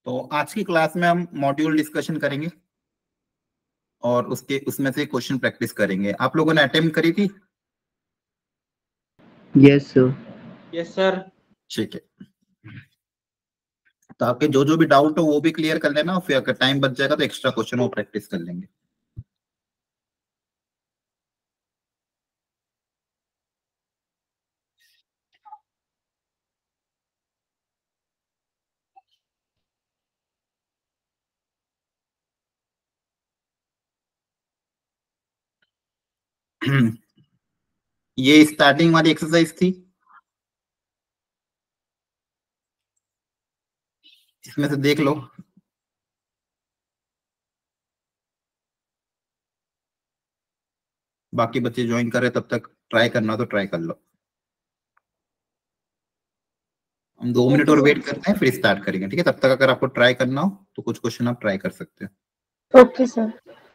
तो आज की क्लास में हम मॉड्यूल डिस्कशन करेंगे और उसमें से क्वेश्चन प्रैक्टिस करेंगे। आप लोगों ने अटेम्प्ट करी थी? Yes sir. Yes sir. ठीक है, तो आपके जो जो भी डाउट हो वो भी क्लियर कर लेना, फिर अगर टाइम बच जाएगा तो एक्स्ट्रा क्वेश्चन वो प्रैक्टिस कर लेंगे। ये स्टार्टिंग वाली एक्सरसाइज थी, इसमें से देख लो। बाकी बच्चे ज्वाइन कर रहे तब तक ट्राई करना तो ट्राई कर लो। हम 2 मिनट और वेट करते हैं, फिर स्टार्ट करेंगे। ठीक है, तब तक अगर आपको ट्राई करना हो तो कुछ क्वेश्चन आप ट्राई कर सकते हो। Okay sir.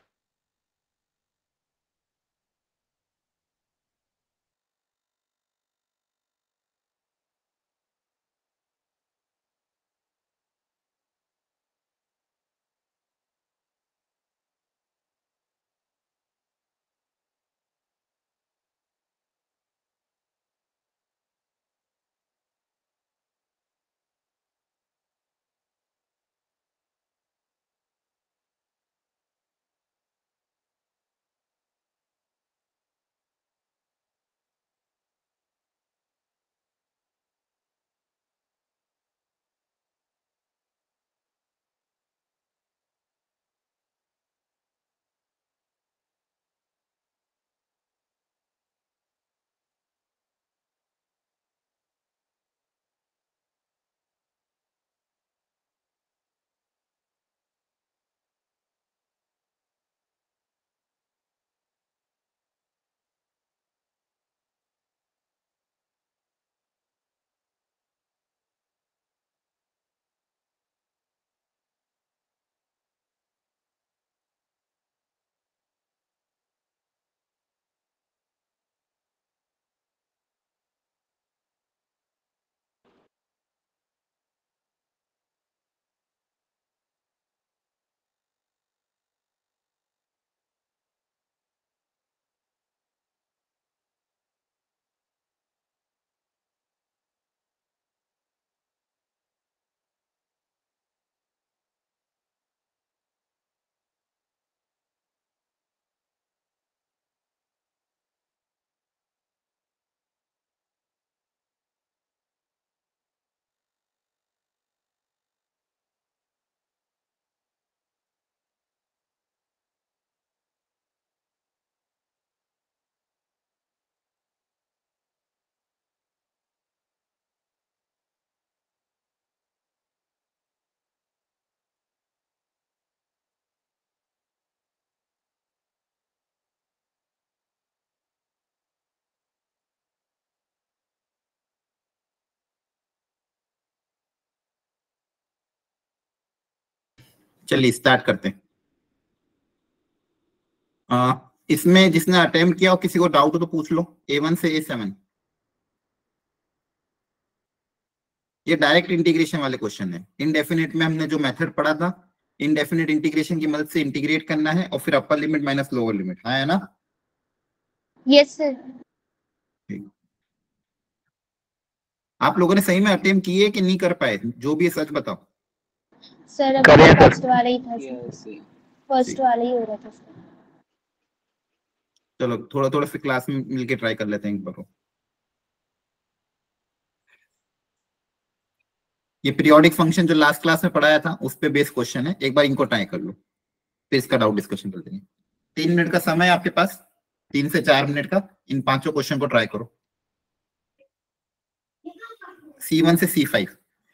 चलिए स्टार्ट करते हैं। इसमें जिसने अटेम्प्ट किया हो, किसी को डाउट हो तो पूछ लो। A1 से A7 ये डायरेक्ट इंटीग्रेशन वाले क्वेश्चन है। इनडेफिनेट में हमने जो मेथड पढ़ा था, इनडेफिनेट इंटीग्रेशन की मदद से इंटीग्रेट करना है और फिर upper limit minus lower limit, है ना? Yes sir. आप लोगों ने सही में अटेम्प्ट किए कि नहीं कर पाए? जो भी है सच बताओ। सर अभी फर्स्ट वाला ही था सर। फर्स्ट ठीक। वाला ही हो रहा था सर। चलो थोड़ा थोड़ा से क्लास में मिलके ट्राई कर लेते हैं एक बार। ये पीरियोडिक फंक्शन जो लास्ट क्लास में पढ़ाया था उस पे बेस क्वेश्चन है, एक बार इनको ट्राई कर लो, फिर इसका डाउट डिस्कशन कर देंगे। 3 मिनट का समय है आपके पास, 3 से 4 मिनट का। इन पांचों क्वेश्चन को ट्राई करो। C1 से C5।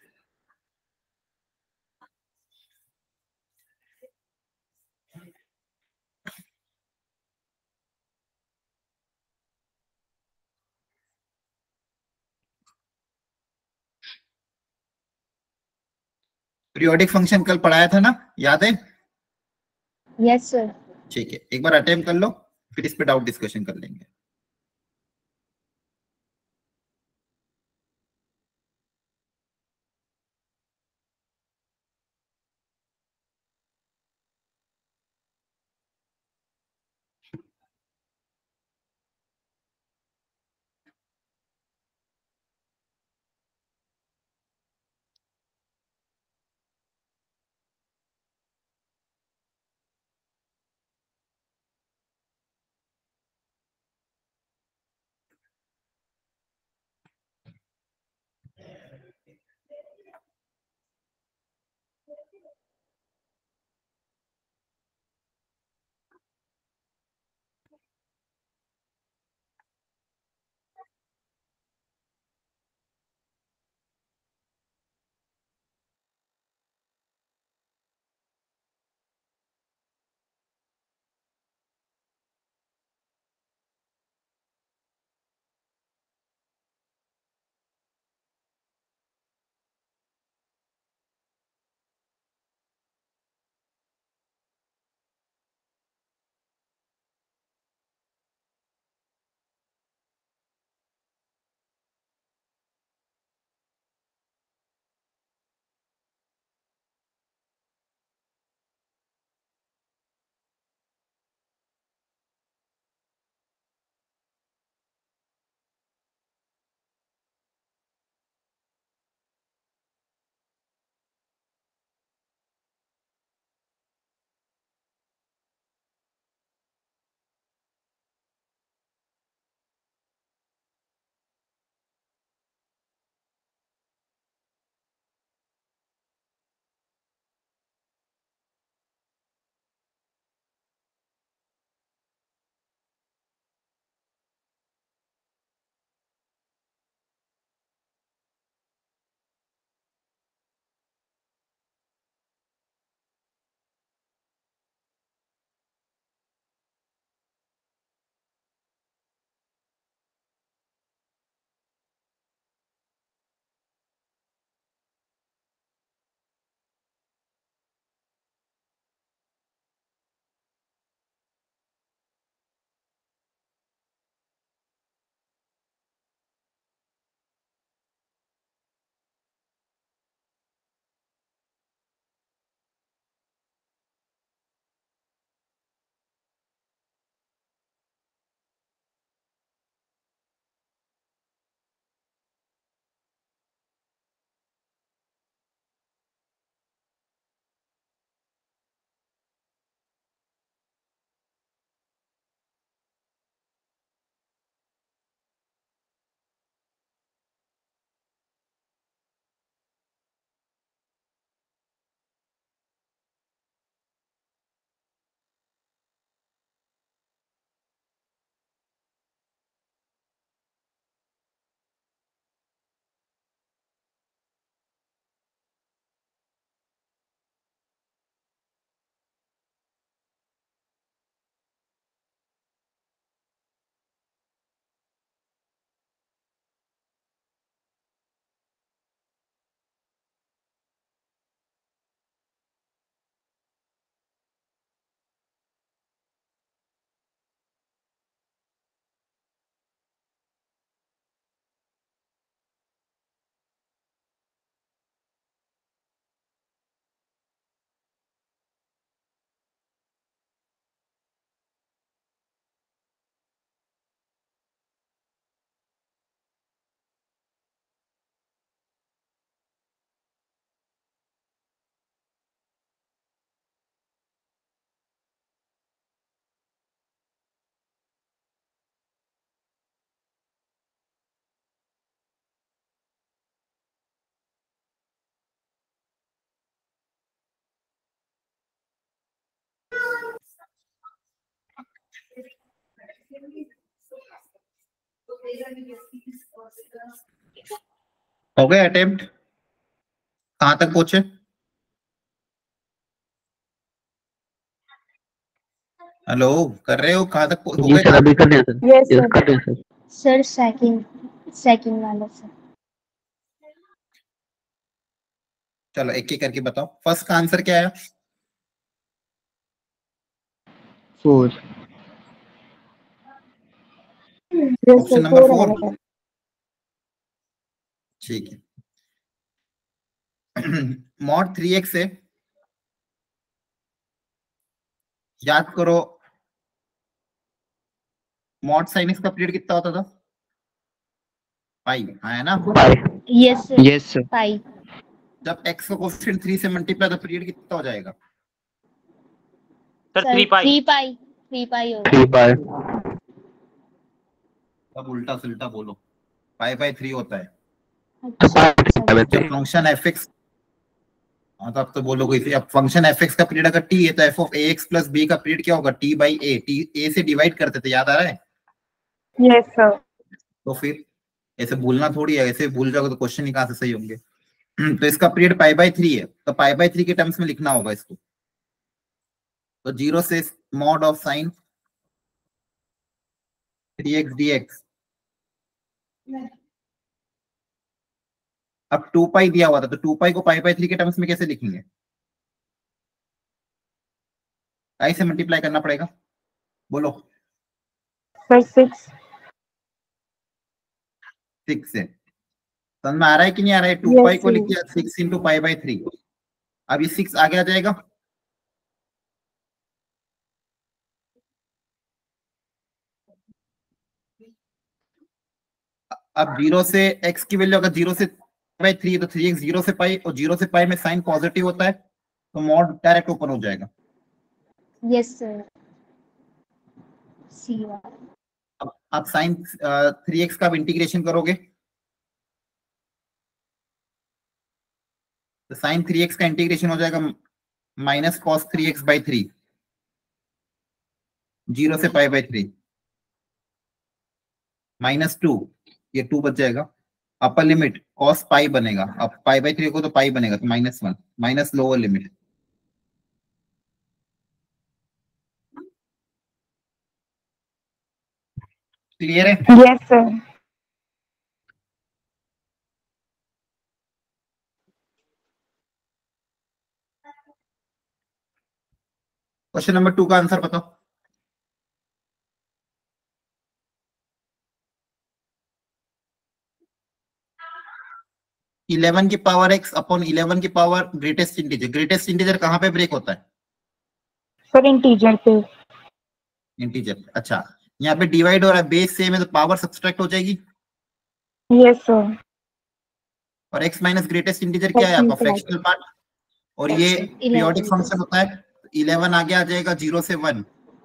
पीरियोडिक फंक्शन कल पढ़ाया था ना, याद है? Yes sir. ठीक है, एक बार अटेम्प्ट कर लो, फिर इस पे डाउट डिस्कशन कर लेंगे। हो गए अटेम्प्ट? कहां तक पहुंचे? हेलो, कर रहे हो? कहां तक हो जी गए? सर, अभी कर रहे हैं सर। यस यस कर रहे हैं सर। सर सेकंड वाला सर। चलो एक एक करके बताओ। फर्स्ट का आंसर क्या है? 4। Yes option sir, number 4 4। आ रहा है। ठीक है। मॉड 3x है, याद करो। मॉड साइन x का पीरियड कितना होता था? पाई, है ना? Yes sir. Yes sir. Pi. जब x का कोएफिशिएंट 3 से मल्टीप्लाई तो पीरियड कितना हो जाएगा? सर 3 पाई। 3 पाई होगा। 3 पाई। अब उल्टा सुल्टा बोलो। पाई बाय 3 होता है अच्छा जब फंक्शन fx। हाँ तो अब तो बोलोगे इसे। अब फंक्शन fx का पीरियड अगर t है तो f of ax plus b का पीरियड क्या होगा? t by a। t a से डिवाइड करते थे, याद आ रहा है? Yes sir. तो फिर ऐसे भूलना थोड़ी है, ऐसे भूल जाओगे तो क्वेश्चन ही कहां से सही होंगे। तो इसका पीरियड पाई बाय 3 है, तो पाई बाय 3 के टर्म्स में लिखना होगा इसको। तो 0 से mod of sine 3x dx। अब 2 पाई दिया हुआ था, तो 2 पाई को पाई बाय 3 के टर्म्स में कैसे लिखेंगे? आई से मल्टीप्लाई करना पड़ेगा। बोलो। सर 6। 6 से समझ में आ रहा है कि नहीं आ रहा है? 2 Yes, पाई को लिख sir. दिया 6 इंटू पाई बाय 3। अब ये 6 आगे आ जाएगा। अब 0 से x की वैल्यू अगर 0 से बाय 3 तो 3x 0 से पाई, और 0 से पाई में साइन पॉजिटिव होता है तो मॉड डायरेक्ट ओपन हो जाएगा। Yes sir. सी वाला। आप साइन 3x का इंटीग्रेशन करोगे तो साइन 3x का इंटीग्रेशन हो जाएगा माइनस कॉस 3x बाई 3, 0 से पाई बाई 3 माइनस 2, ये 2 बच जाएगा। अपर लिमिट कॉस पाई बनेगा, अब पाई बाई 3 को तो पाई बनेगा तो -1 माइनस लोअर लिमिट। क्लियर है? Yes, sir. क्वेश्चन नंबर 2 का आंसर बताओ। 11 की पावर x अपॉन 11 की power greatest integer. Greatest integer कहां पे ब्रेक होता है? सर इंटीजर पे। इंटीजर। अच्छा, यहाँ पे डिवाइड हो रहा है, बेस सेम है तो पावर सब्सट्रैक्ट हो जाएगी। Yes sir. और x माइनस ग्रेटेस्ट इंटीजर क्या है आपका? Fractional part. और ये पीरियोडिक फंक्शन होता है, 11 आगे आ जाएगा 0 से 1।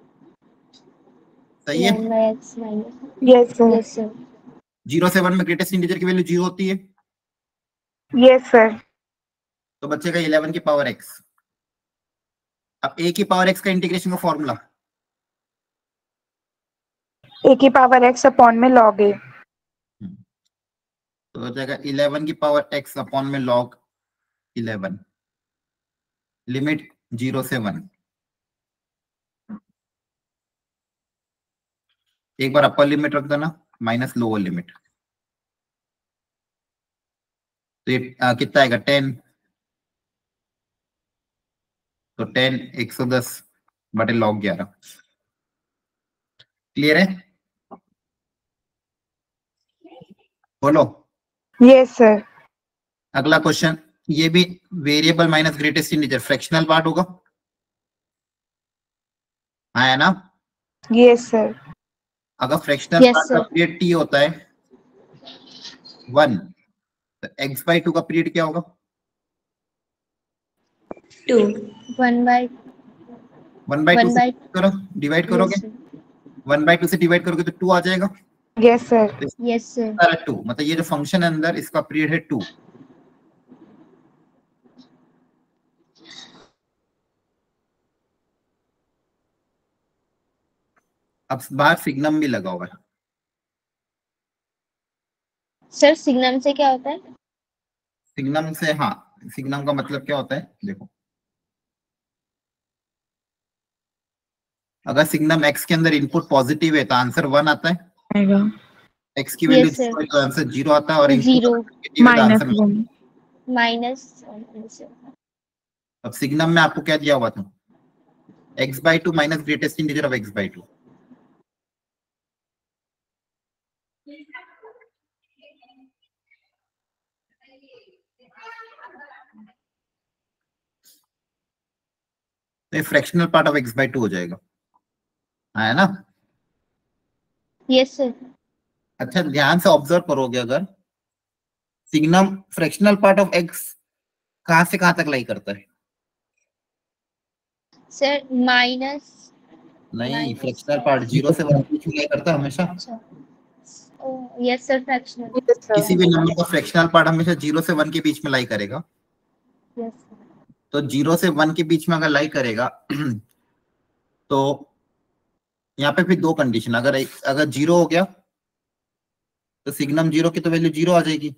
सही है? Yes sir. Yes sir. 0 से 1 में ग्रेटेस्ट इंटीजर की वैल्यू 0 होती है, यस सर। तो बचेगा 11 की पावर x। अब a की पावर x का इंटीग्रेशन का फॉर्मूला ए की पावर एक्स अपॉन में लॉग ए। तो हो जाएगा 11 की पावर x अपॉन में log 11, लिमिट 0 से 1। एक बार अपर लिमिट रख देना माइनस लोअर लिमिट, तो ये कितना आएगा? 10। तो 10 110 बटे log 11। क्लियर है? बोलो। Yes sir. अगला क्वेश्चन, ये भी variable minus greatest integer fractional part होगा, है ना? Yes sir. अगर फ्रैक्शनल Yes, पार्ट का sir. पीरियड t होता है 1, तो x बाई 2 का पीरियड क्या होगा? 1 बाय 1 बाई 2 1 से by करो, डिवाइड करोगे। 1 बाई 2 से डिवाइड करोगे तो 2 आ जाएगा। Yes sir. Yes sir. 2 मतलब ये जो फंक्शन है अंदर, इसका पीरियड है 2। अब बाहर सिग्नम भी लगा हुआ है। सर सिग्नम से क्या होता है? सिग्नम से, हाँ, सिग्नम का मतलब क्या होता है देखो, अगर सिग्नम एक्स के अंदर इनपुट पॉजिटिव है तो आंसर 1 आता है, एक्स की वैल्यू यस सर, 0 है तो आंसर 0 आता है, और इनपुट जीरो नेगेटिव है तो माइनस आंसर। 1। माइनस। अब सिग्नम में आपको क्या दिया हुआ था, x/2 minus greatest integer of x/2। तो ये फ्रैक्शनल पार्ट ऑफ x/2 हो जाएगा, हाँ, है ना। Yes sir. अच्छा, ध्यान से ऑब्जर्व करोगे, अगर signum fractional part of x कहां से कहां तक लाई करता है? Sir minus. नहीं, फ्रैक्शनल पार्ट 0 से 1 की लाई करता है हमेशा। अच्छा, यस सर, फ्रैक्शनल। यस किसी सर। भी नंबर का फ्रैक्शनल पार्ट हमेशा 0 से 1 के बीच में लाई करेगा। यस तो 0 से 1 के बीच में अगर लाई करेगा तो यहाँ पे फिर दो कंडीशन, अगर 0 हो गया तो सिग्नम 0 की तो वैल्यू 0 आ जाएगी,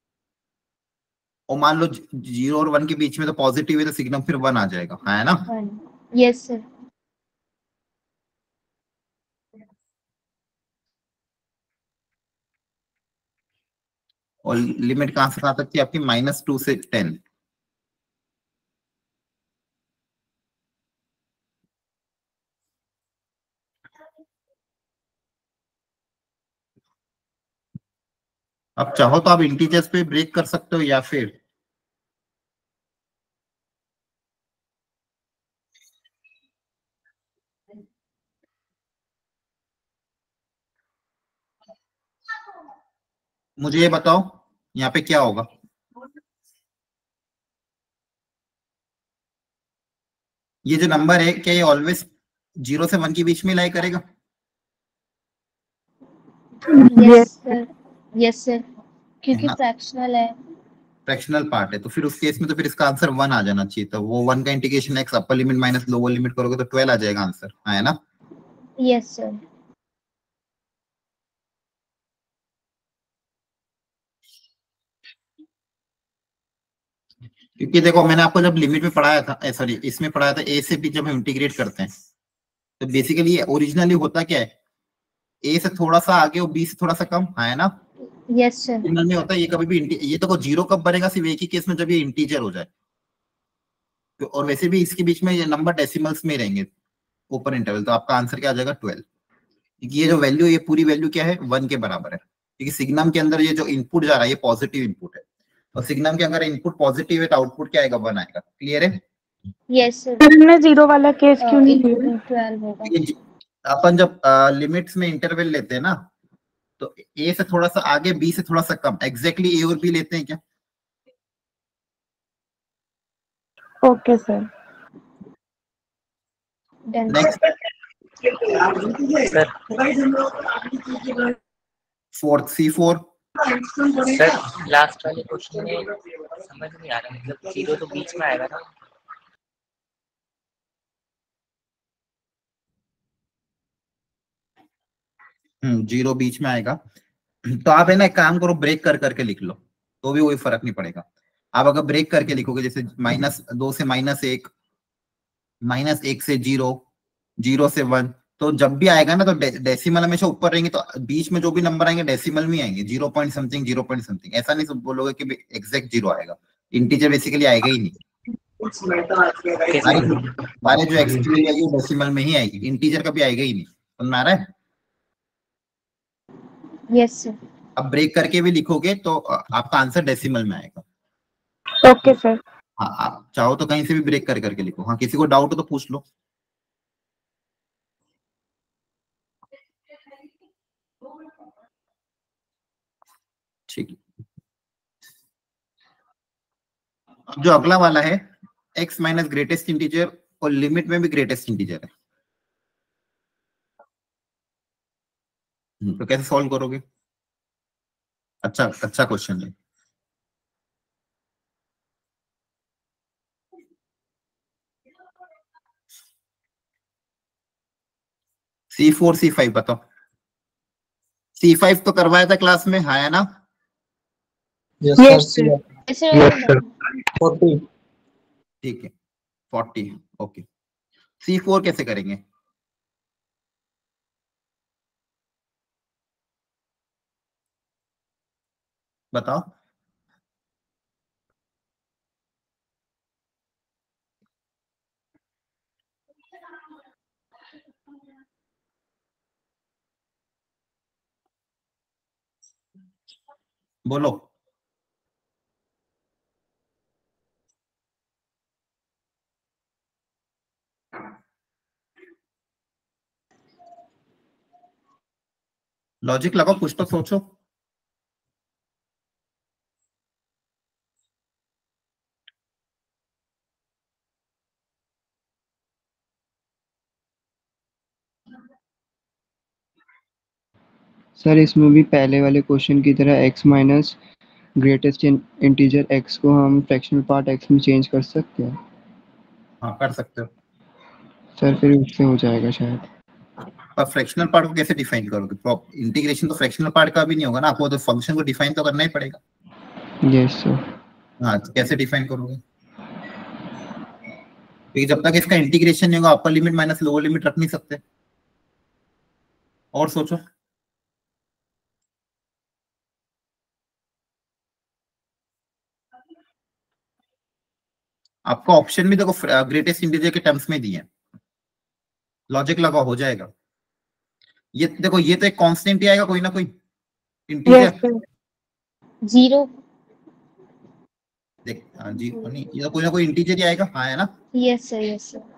और मान लो 0 और 1 के बीच में तो पॉजिटिव है तो सिग्नम फिर 1 आ जाएगा, हाँ, है ना। Yes sir. और लिमिट कहां से कहां तक थी आपकी, -2 से 10। अब चाहो तो आप इंटीजर्स पे ब्रेक कर सकते हो, या फिर मुझे ये बताओ यहाँ पे क्या होगा। ये जो नंबर है, क्या ये ऑलवेज 0 से 1 के बीच में लाई करेगा? Yes yes sir. Yes sir, क्योंकि हाँ, फ्रैक्शनल है। फ्रैक्शनल पार्ट है, तो फिर उस केस में तो फिर इसका आंसर 1 आ जाना चाहिए, तो वो 1 का integration x upper limit minus lower limit करोगे तो 12 आ जाएगा आंसर, हाँ, है ना। Yes sir. क्योंकि देखो, मैंने आपको जब लिमिट में पढ़ाया था, सॉरी, इसमें पढ़ाया था, a से b जब हम इंटीग्रेट करते हैं तो बेसिकली ये ओरिजिनली होता क्या है, a से थोड़ा सा आगे और b से थोड़ा सा कम, हाँ, है ना। Yes sir. ओरिजिनल में होता है ये कभी भी ये तो 0 कब बनेगा, सिर्फ एक ही केस में, जब ये इंटीजर हो जाए। और वैसे भी इसके बीच में ये नंबर डेसिमल्स में ही रहेंगे, ओपन इंटरवल, तो आपका आंसर क्या आ जाएगा, 12। क्योंकि ये जो वैल्यू, ये पूरी वैल्यू क्या है, 1 के बराबर है, क्योंकि सिग्नम के अंदर ये जो इनपुट जा रहा है ये पॉजिटिव इनपुट है, और सिग्नम के अगर इनपुट पॉजिटिव है तो आउटपुट क्या आएगा, 1 आएगा। क्लियर है? Yes sir. सर हमने 0 वाला केस क्यों नहीं लिया? 12 होगा। ये अपन जब लिमिट्स में इंटरवल लेते हैं ना, तो ए से थोड़ा सा आगे, बी से थोड़ा सा कम, एग्जैक्टली ए और बी लेते हैं क्या? Okay sir. Done sir. Next, fourth, C4। Sir last वाले क्वेश्चन में समझ नहीं आ रहा, मतलब 0 तो बीच में आएगा ना। 0 बीच में आएगा, तो आप है ना एक काम करो, ब्रेक कर करके लिख लो, तो भी कोई फर्क नहीं पड़ेगा। आप अगर ब्रेक करके लिखोगे, जैसे -2 से -1, -1 से 0, 0 से 1, तो जब भी आएगा ना तो डेसिमल हमेशा ऊपर रहेंगे, तो बीच में जो भी नंबर आएंगे डेसिमल में आएंगे, 0 पॉइंट समथिंग, 0 पॉइंट समथिंग, ऐसा नहीं सब बोलोगे कि एग्जैक्ट 0 आएगा। इंटीजर बेसिकली आएगा ही नहीं, सारे जो एक्स की वैल्यू आएगी वो डेसिमल में ही आएगी, इंटीजर कभी आएगा ही नहीं। समझ में आ रहा है? Yes sir. अब ब्रेक करके भी लिखोगे तो आपका आंसर डेसिमल में आएगा। Okay sir. हाँ, आप चाहो तो कहीं से भी ब्रेक कर करके लिखो, हाँ, किसी को डाउट हो तो पूछ लो। ठीक है, अब जो अगला वाला है, x माइनस ग्रेटेस्ट इंटीजर और लिमिट में भी ग्रेटेस्ट इंटीजर है, तो कैसे सॉल्व करोगे? अच्छा अच्छा क्वेश्चन है। C4 C5 बताओ। C5 तो करवाया था क्लास में, हाँ है ना? Yes, sir. ऐसे Yes, sir. 40. ठीक है 40, ओके। C4 कैसे करेंगे? बताओ। बोलो। लॉजिक लगाओ, कुछ तो सोचो। सर इसमें भी पहले वाले क्वेश्चन की तरह x minus greatest integer x को हम फ्रैक्शनल पार्ट x में चेंज कर सकते हैं। हाँ कर सकते हो। सर फिर उससे हो जाएगा शायद। पर फ्रैक्शनल पार्ट को कैसे डिफाइन करोगे? इंटीग्रेशन तो फ्रैक्शनल पार्ट का भी नहीं होगा ना, आपको तो फंक्शन को डिफाइन तो करना ही पड़ेगा। Yes sir. हाँ तो कैसे डिफाइन करोगे? क्योंकि जब तक इसका इंटीग्रेशन नहीं होगा upper limit minus lower limit रख नहीं सकते। और सोचो। आपका ऑप्शन भी देखो ग्रेटेस्ट इंटीजर के टर्म्स में दिए हैं। लॉजिक लगा हो जाएगा। ये देखो, ये तो एक कांस्टेंट ही आएगा कोई ना कोई Yes, इंटीजर। sir. 0 देख हाँ जी, नहीं ये तो कोई ना कोई इंटीजर ही आएगा, हाँ है ना? yes sir yes sir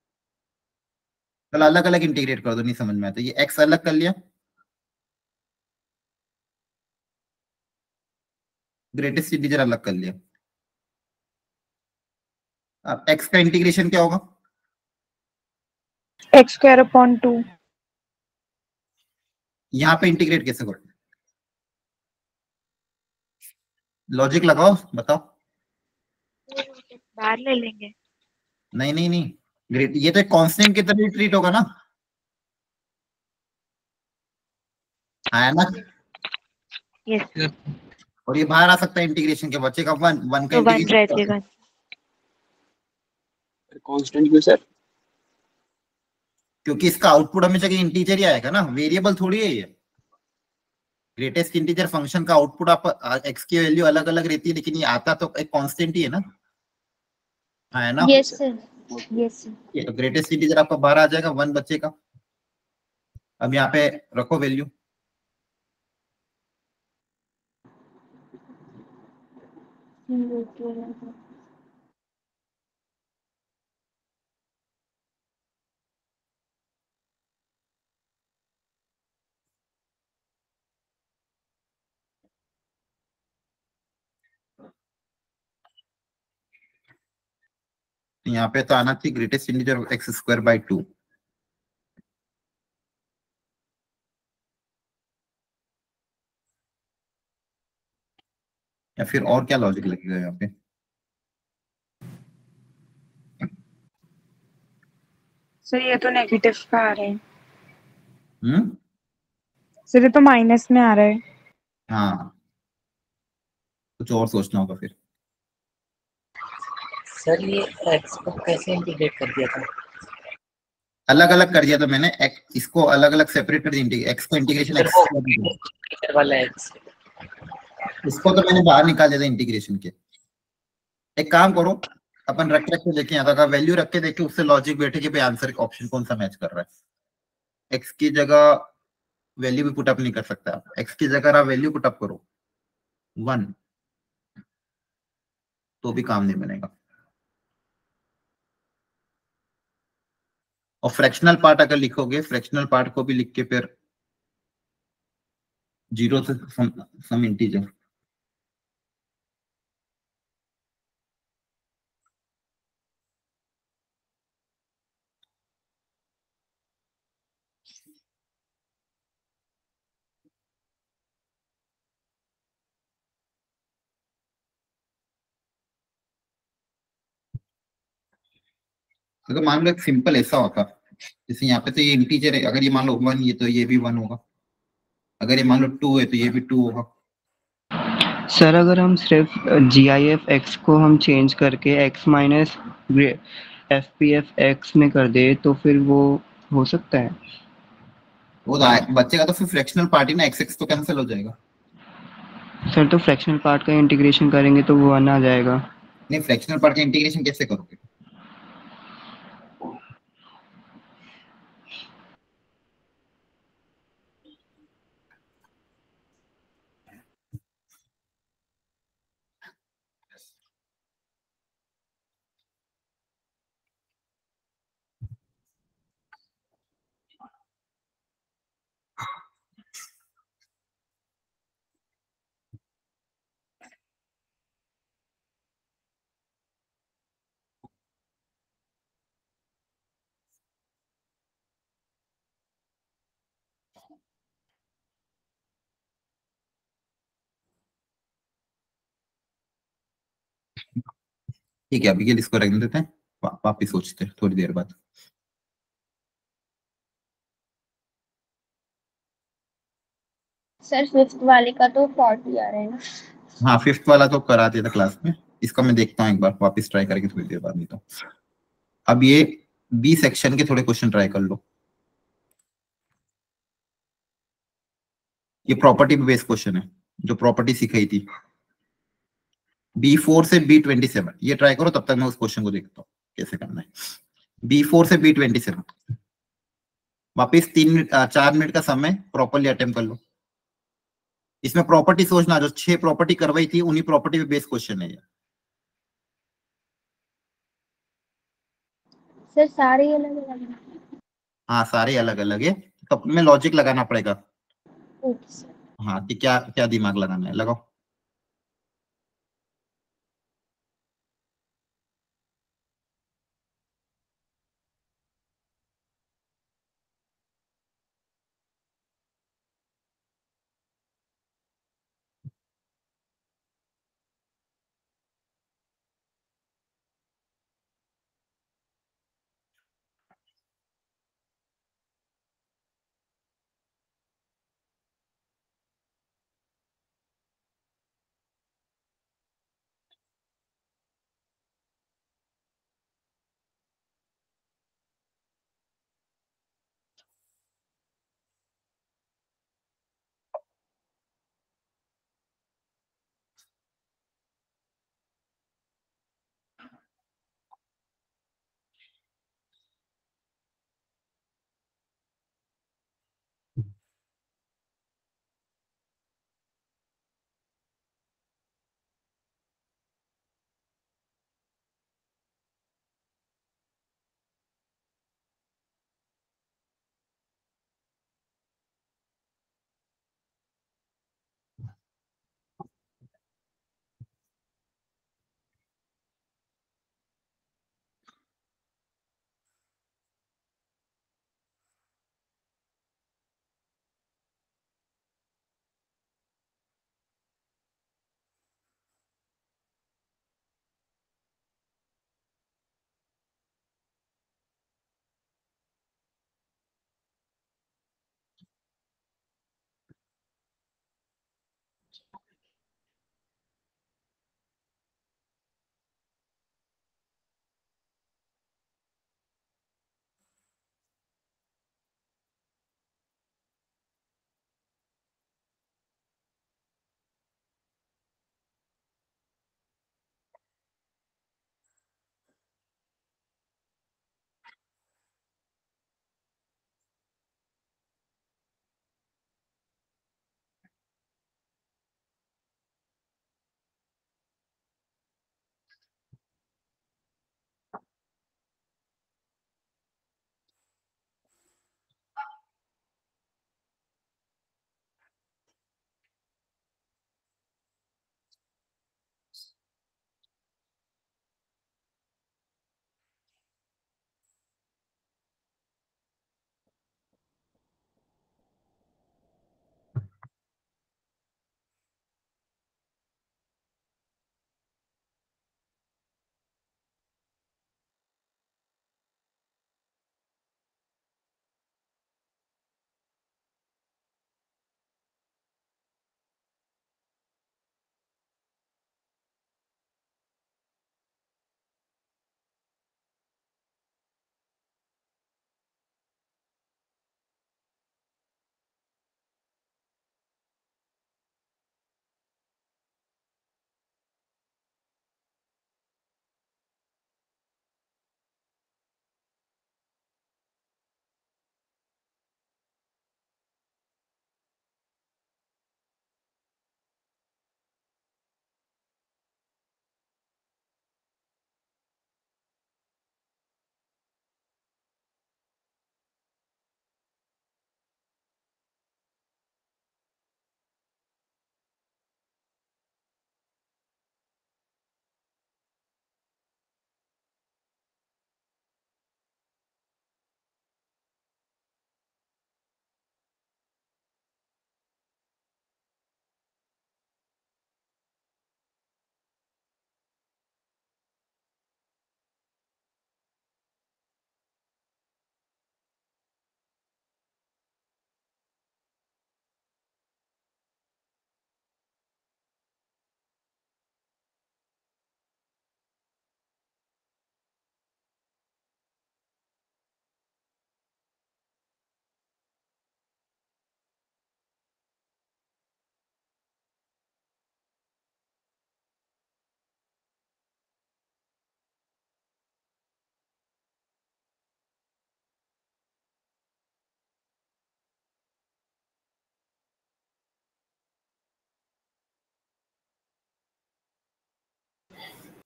कल अलग अलग इंटीग्रेट कर दो, नहीं समझ में आता। ये एक्स अलग कर लिया, ग्रेटेस्ट इंटीजर अलग कर लिया। अब एक्स का इंटीग्रेशन क्या होगा? X square upon 2. यहाँ पे इंटीग्रेट कैसे करो? लॉजिक लगाओ, बताओ। बाहर ले लेंगे। नहीं नहीं नहीं, ग्रेट ये तो एक कांस्टेंट की तरह ट्रीट होगा ना, हाँ है ना? Yes. और ये बाहर आ सकता है इंटीग्रेशन के, बच्चे का वन वन का तो 1 रह इंटीग्रेशन। जाएगा। कांस्टेंट क्यों सर? क्योंकि इसका आउटपुट हमेशा इंटीजर ही आएगा ना, वेरिएबल थोड़ी है ये। ग्रेटेस्ट इंटीजर फंक्शन का आउटपुट आप एक्स की वैल्यू अलग अलग रहती है, लेकिन ये आता तो एक कांस्टेंट ही है ना, हाँ है ना? yes sir yes sir ये तो ग्रेटेस्ट इंटीजर आपका बाहर आ जाएगा, वन बचेगा। अब यहाँ पे रखो वैल्यू। यहाँ पे तो आना चाहिए greatest integer x square by 2। या फिर और क्या लॉजिक लगेगा यहाँ पे? सर ये तो नेगेटिव का आ रहा है। हम्म, सर ये तो माइनस में आ रहा है। हाँ कुछ और सोचना होगा फिर। सर ये x को कैसे इंटीग्रेट कर दिया था? अलग अलग कर दिया था मैंने, इसको अलग अलग सेपरेट कर दिया, एक्स का इंटीग्रेशन सर एक्स, वो इंटीग्रेटर वाला x। इसको तो मैंने बाहर निकाल दिया था इंटीग्रेशन के। एक काम करो, अपन रख रख के देखें, अगर वैल्यू रख के देखें उससे लॉजिक बैठे कि भाई आंसर ऑप्शन कौन सा मैच कर रहा है। एक्स की जगह वैल्यू भी पुटअप नहीं कर सकता आप, एक्स की जगह आप वैल्यू पुटअप करो 1 तो भी काम नहीं बनेगा। और फ्रैक्शनल पार्ट अगर लिखोगे, फ्रैक्शनल पार्ट को भी लिख के फिर 0 से सम इंटीजर। अगर मान लो एक सिंपल ऐसा होता जैसे यहाँ पे तो ये इंटीजर है, अगर ये मान लो 1 ये तो ये भी 1 होगा, अगर ये मान लो 2 है तो ये भी 2 होगा। सर अगर हम सिर्फ GIF x को हम चेंज करके x माइनस FPF x में कर दे तो फिर वो हो सकता है? वो बच्चे का तो फिर फ्रैक्शनल पार्ट ही ना, एक्स एक्स तो कैंसिल हो जाएगा। सर तो फ्रैक्शनल पार्ट का इंटीग्रेशन करेंगे तो वो 1 आ जाएगा। नहीं, फ्रैक्शनल पार्ट का इंटीग्रेशन कैसे करोगे? ठीक है, अभी के लिए इसको रख देते हैं, वापिस सोचते हैं थोड़ी देर बाद। सर फिफ्थ वाले का तो 40 आ रहा है ना? हाँ, फिफ्थ वाला तो करा दिया था क्लास में, इसका मैं देखता हूँ एक बार वापस ट्राई करके थोड़ी देर बाद, नहीं तो अब ये बी सेक्शन के थोड़े क्वेश्चन ट्राई कर लो। ये प्रॉपर्टी बेस्ड क्वेश्चन है, जो प्रॉपर्टी सिखाई थी, B4 से B27, ये ट्राई करो, तब तक मैं उस क्वेश्चन को देखता हूँ कैसे करना है। B4 से B27, वापिस 4 मिनट का समय प्रॉपरली अटेम्प्ट कर लो। इसमें प्रॉपर्टी सोचना, जो 6 प्रॉपर्टी करवाई थी उन्हीं प्रॉपर्टी पे बेस्ड क्वेश्चन है ये। सर सारे अलग अलग हैं। हाँ, सारे अलग अलग है, तो में लॉजिक लगाना पड़ेगा। Okay sir. हाँ, कि क्या क्या दिमाग लगाना है, लगाओ।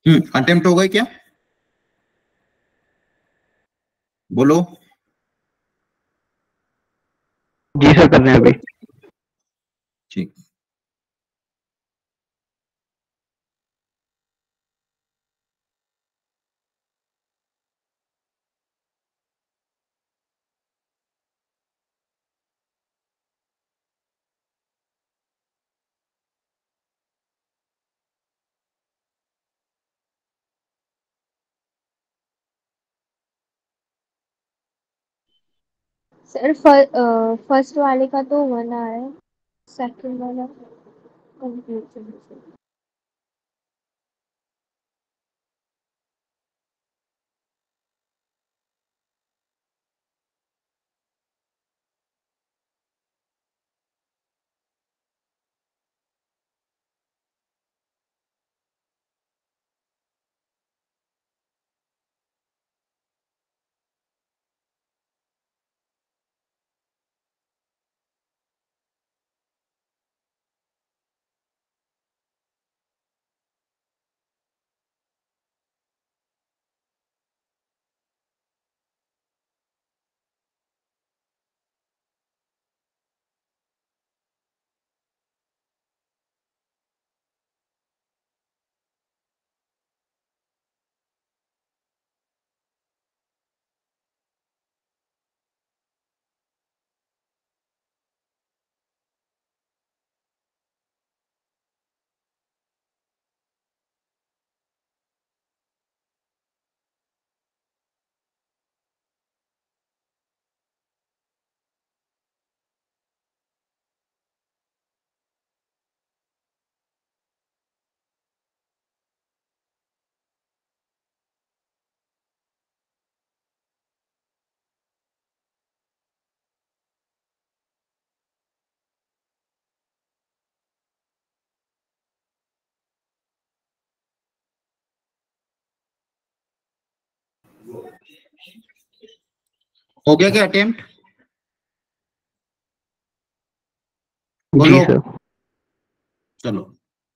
अटेम्प्ट हो गए क्या? बोलो। जी सर, कर रहे हैं अभी। ठीक। सर फर्स्ट वाले का तो 1 आ रहा है, सेकंड वाला कंफ्यूजन। हो गया क्या अटेम्प्ट? जी बोलो। सर। चलो,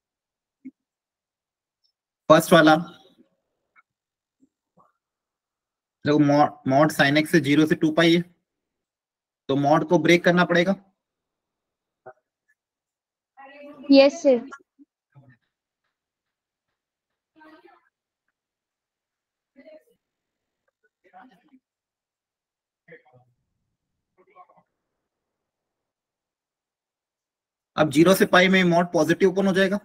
फर्स्ट वाला देखो, मॉड साइन एक्स से 0 से 2 पाई है, तो मॉड को ब्रेक करना पड़ेगा। Yes sir. अब 0 से पाई में मॉड पॉजिटिव ओपन हो जाएगा,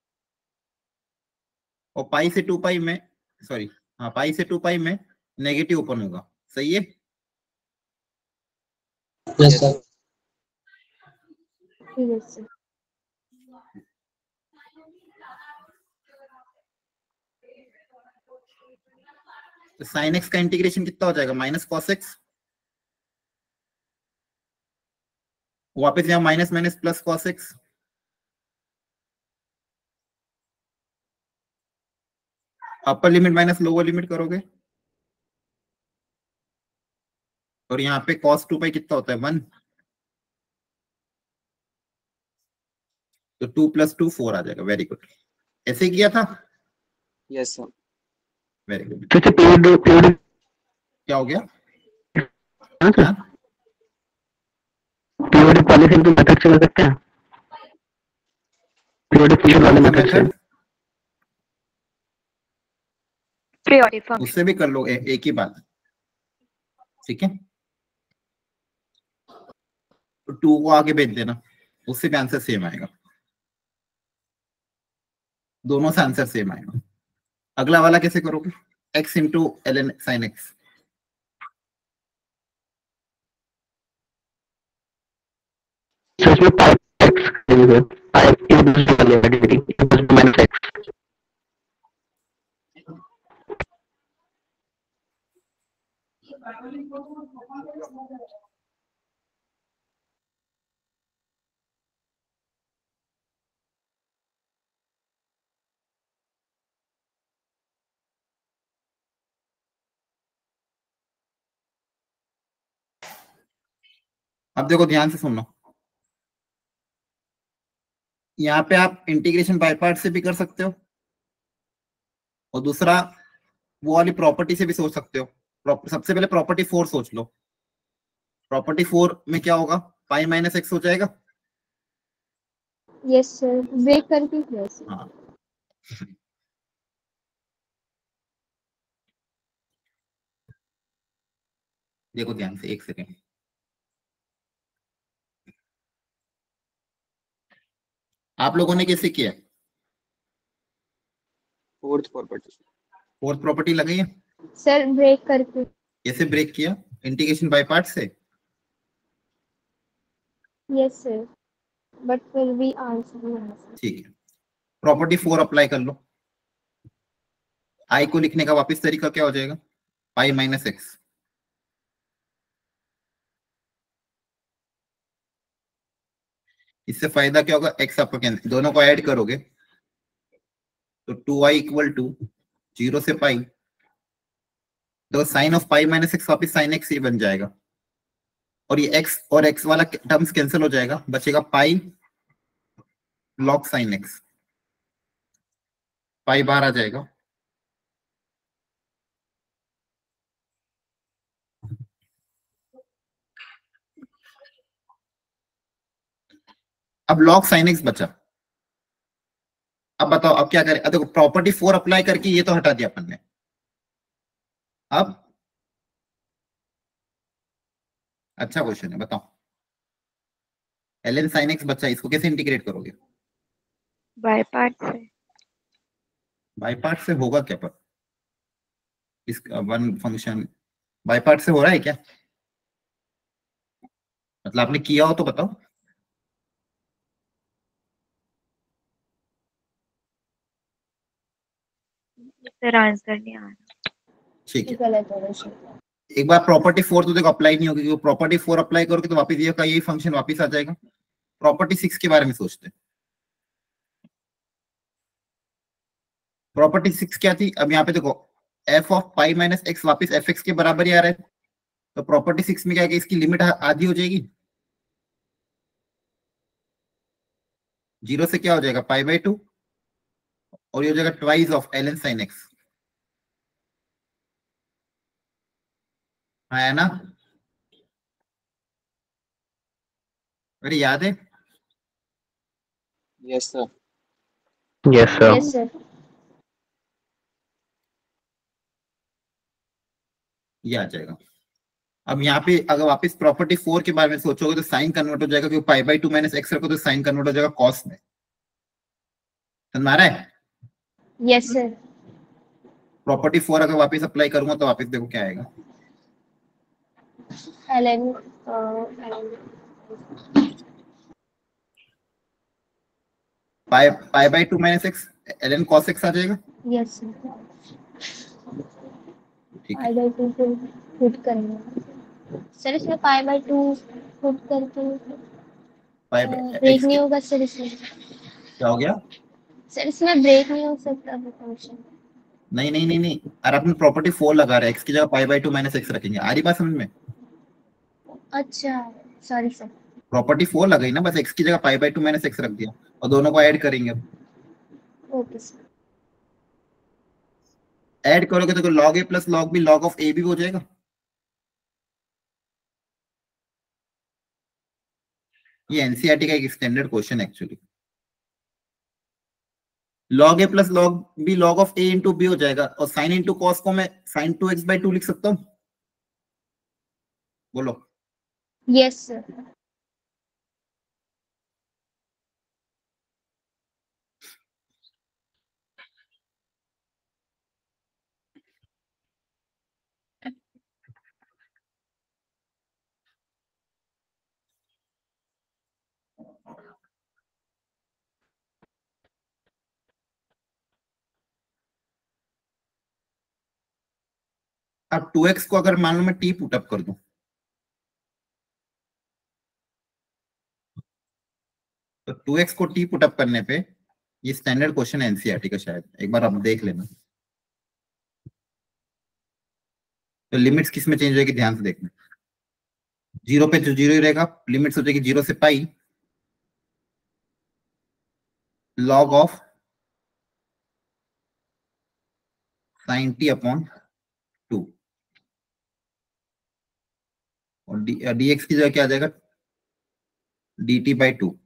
और पाई से 2 पाई में, सॉरी, हाँ, पाई से 2 पाई में नेगेटिव ओपन होगा। सही है? Yes sir. Yes sir. तो साइन एक्स का इंटीग्रेशन कितना हो जाएगा? माइनस कॉस एक्स, वापस यहाँ minus minus plus cos x, upper limit minus lower limit करोगे, और यहाँ पे cos 2 पाई कितना होता है? 1। तो 2 + 2 4 आ जाएगा। Very good. ऐसे ही किया था? Yes sir. Very good. तो पीरियड क्या हो गया? हाँ सर, हाँ? पीरियड पॉलिसी तो मेथड से कर सकते हैं, पीरियड वाले कौन सा मेथड से। मेथड? Periodic function. उससे भी कर लो, एक ही बात। ठीक है, तो 2 को आगे भेज देना, उससे भी आंसर सेम आएगा। दोनों से आंसर सेम आएगा। अगला वाला कैसे करोगे? x into ln sin x। तो इसमें पाई एक्स करेंगे, पाई इनवर्स वाले डिग्री इनवर्स माइनस एक्स। अब देखो, ध्यान से सुनना। यहाँ पे आप इंटीग्रेशन बाय पार्ट से भी कर सकते हो, और दूसरा वो वाली प्रॉपर्टी से भी सोच सकते हो। सबसे पहले प्रॉपर्टी 4 सोच लो। प्रॉपर्टी 4 में क्या होगा, पाई माइनस एक्स हो जाएगा। यस सर, ब्रेक करके किया सर। हाँ देखो ध्यान से, एक सेकेंड। आप लोगों ने कैसे किया? Fourth property. फोर्थ प्रॉपर्टी लगाई है। सर ब्रेक करके। कैसे ब्रेक किया? इंटीग्रेशन बाय पार्ट से। यस सर, बट फिर भी आंसर नहीं आया सर। ठीक है, प्रॉपर्टी 4 अप्लाई कर लो। आई को लिखने का वापस तरीका क्या हो जाएगा, पाई माइनस एक्स। इससे फायदा क्या होगा, एक्स आपका कैंसिल, दोनों को ऐड करोगे तो 2i इक्वल टू 0 से पाई, तो sine of pi minus x वापिस साइन एक्स ही बन जाएगा। और ये x और x वाला टर्म्स कैंसिल हो जाएगा, बचेगा pi log sine x. Pi बाहर आ जाएगा। अब लॉग साइन एक्स बचा। अब बताओ अब क्या करें? अब देखो प्रॉपर्टी 4 अप्लाई करके ये तो हटा दिया अपन ने। अब अच्छा क्वेश्चन है, बताओ। ln sin x बचा, इसको कैसे इंटीग्रेट करोगे? बाय पार्ट से। बाय पार्ट से होगा क्या? पर इसका वन फंक्शन बाय पार्ट से हो रहा है क्या? मतलब आपने किया हो तो बताओ। सर आंसर नहीं आ रहा। ठीक है, गलत है सर। एक बार प्रॉपर्टी 4 तो देखो अप्लाई नहीं होगी, क्योंकि प्रॉपर्टी 4 अप्लाई करोगे तो वापस ये का यही फंक्शन वापस आ जाएगा। प्रॉपर्टी 6 के बारे में सोचते हैं। प्रॉपर्टी 6 क्या थी? अब यहाँ पे देखो f of pi minus x वापिस एफ एक्स के बराबर ही आ रहा है। तो प्रॉपर्टी 6 में क्या है कि इसकी लिमिट आधी हो जाएगी। 0 से क्या हो जाएगा, पाई बाई 2, और ये हो जाएगा twice of ln sin x। हाँ है ना? अरे याद है? Yes sir. Yes sir. Yes sir. ये आ जाएगा। अब यहाँ पे अगर वापस प्रॉपर्टी 4 के बारे में सोचोगे तो साइन कन्वर्ट हो जाएगा, क्योंकि पाई बाई 2 माइनस एक्स रखो तो साइन कन्वर्ट हो जाएगा कॉस में। समझ में आ रहा है? Yes sir. प्रॉपर्टी 4 अगर वापस अप्लाई करूंगा तो वापस देखो क्या आएगा। ln pi by 2 minus x ln cos x आ जाएगा। Yes sir. ठीक है, पाई बाई 2 को पुट करना सर, इसमें पाई बाई 2 पुट करके पाई ब्रेक एक्स नहीं के होगा सर इसमें। क्या हो गया? सर इसमें ब्रेक नहीं हो सकता फंक्शन। नहीं नहीं नहीं नहीं, अरे अपने प्रॉपर्टी 4 लगा रहे हैं, एक्स की जगह पाई बाई 2 माइनस एक्स रखेंगे। आ रही बात समझ में? अच्छा सॉरी सर। प्रॉपर्टी 4 लगाई ना, बस एक्स की जगह पाई बाई 2 माइनस एक्स रख दिया और दोनों को ऐड करेंगे। अब ओके सर। ऐड करोगे तो log A plus log B log of a भी हो जाएगा। ये एनसीईआरटी का एक स्टैंडर्ड क्वेश्चन है actually. Log A plus log B log of A into b हो जाएगा, और साइन इंटू कॉस को मैं साइन 2x बाई 2 लिख सकता हूँ। बोलो। Yes sir. अब 2x को अगर मान लो मैं टी पुटअप कर दूं तो 2x को टी पुटअप करने पे, ये स्टैंडर्ड क्वेश्चन है एनसीईआरटी का, शायद एक बार आप देख लेना। तो लिमिट्स किस में चेंज होगी ध्यान से देखना। 0 पे जो 0 ही रहेगा, लिमिट्स हो जाएगी 0 से pi log of sine t upon 2 और dx की जगह क्या आ जाएगा, dt बाई 2।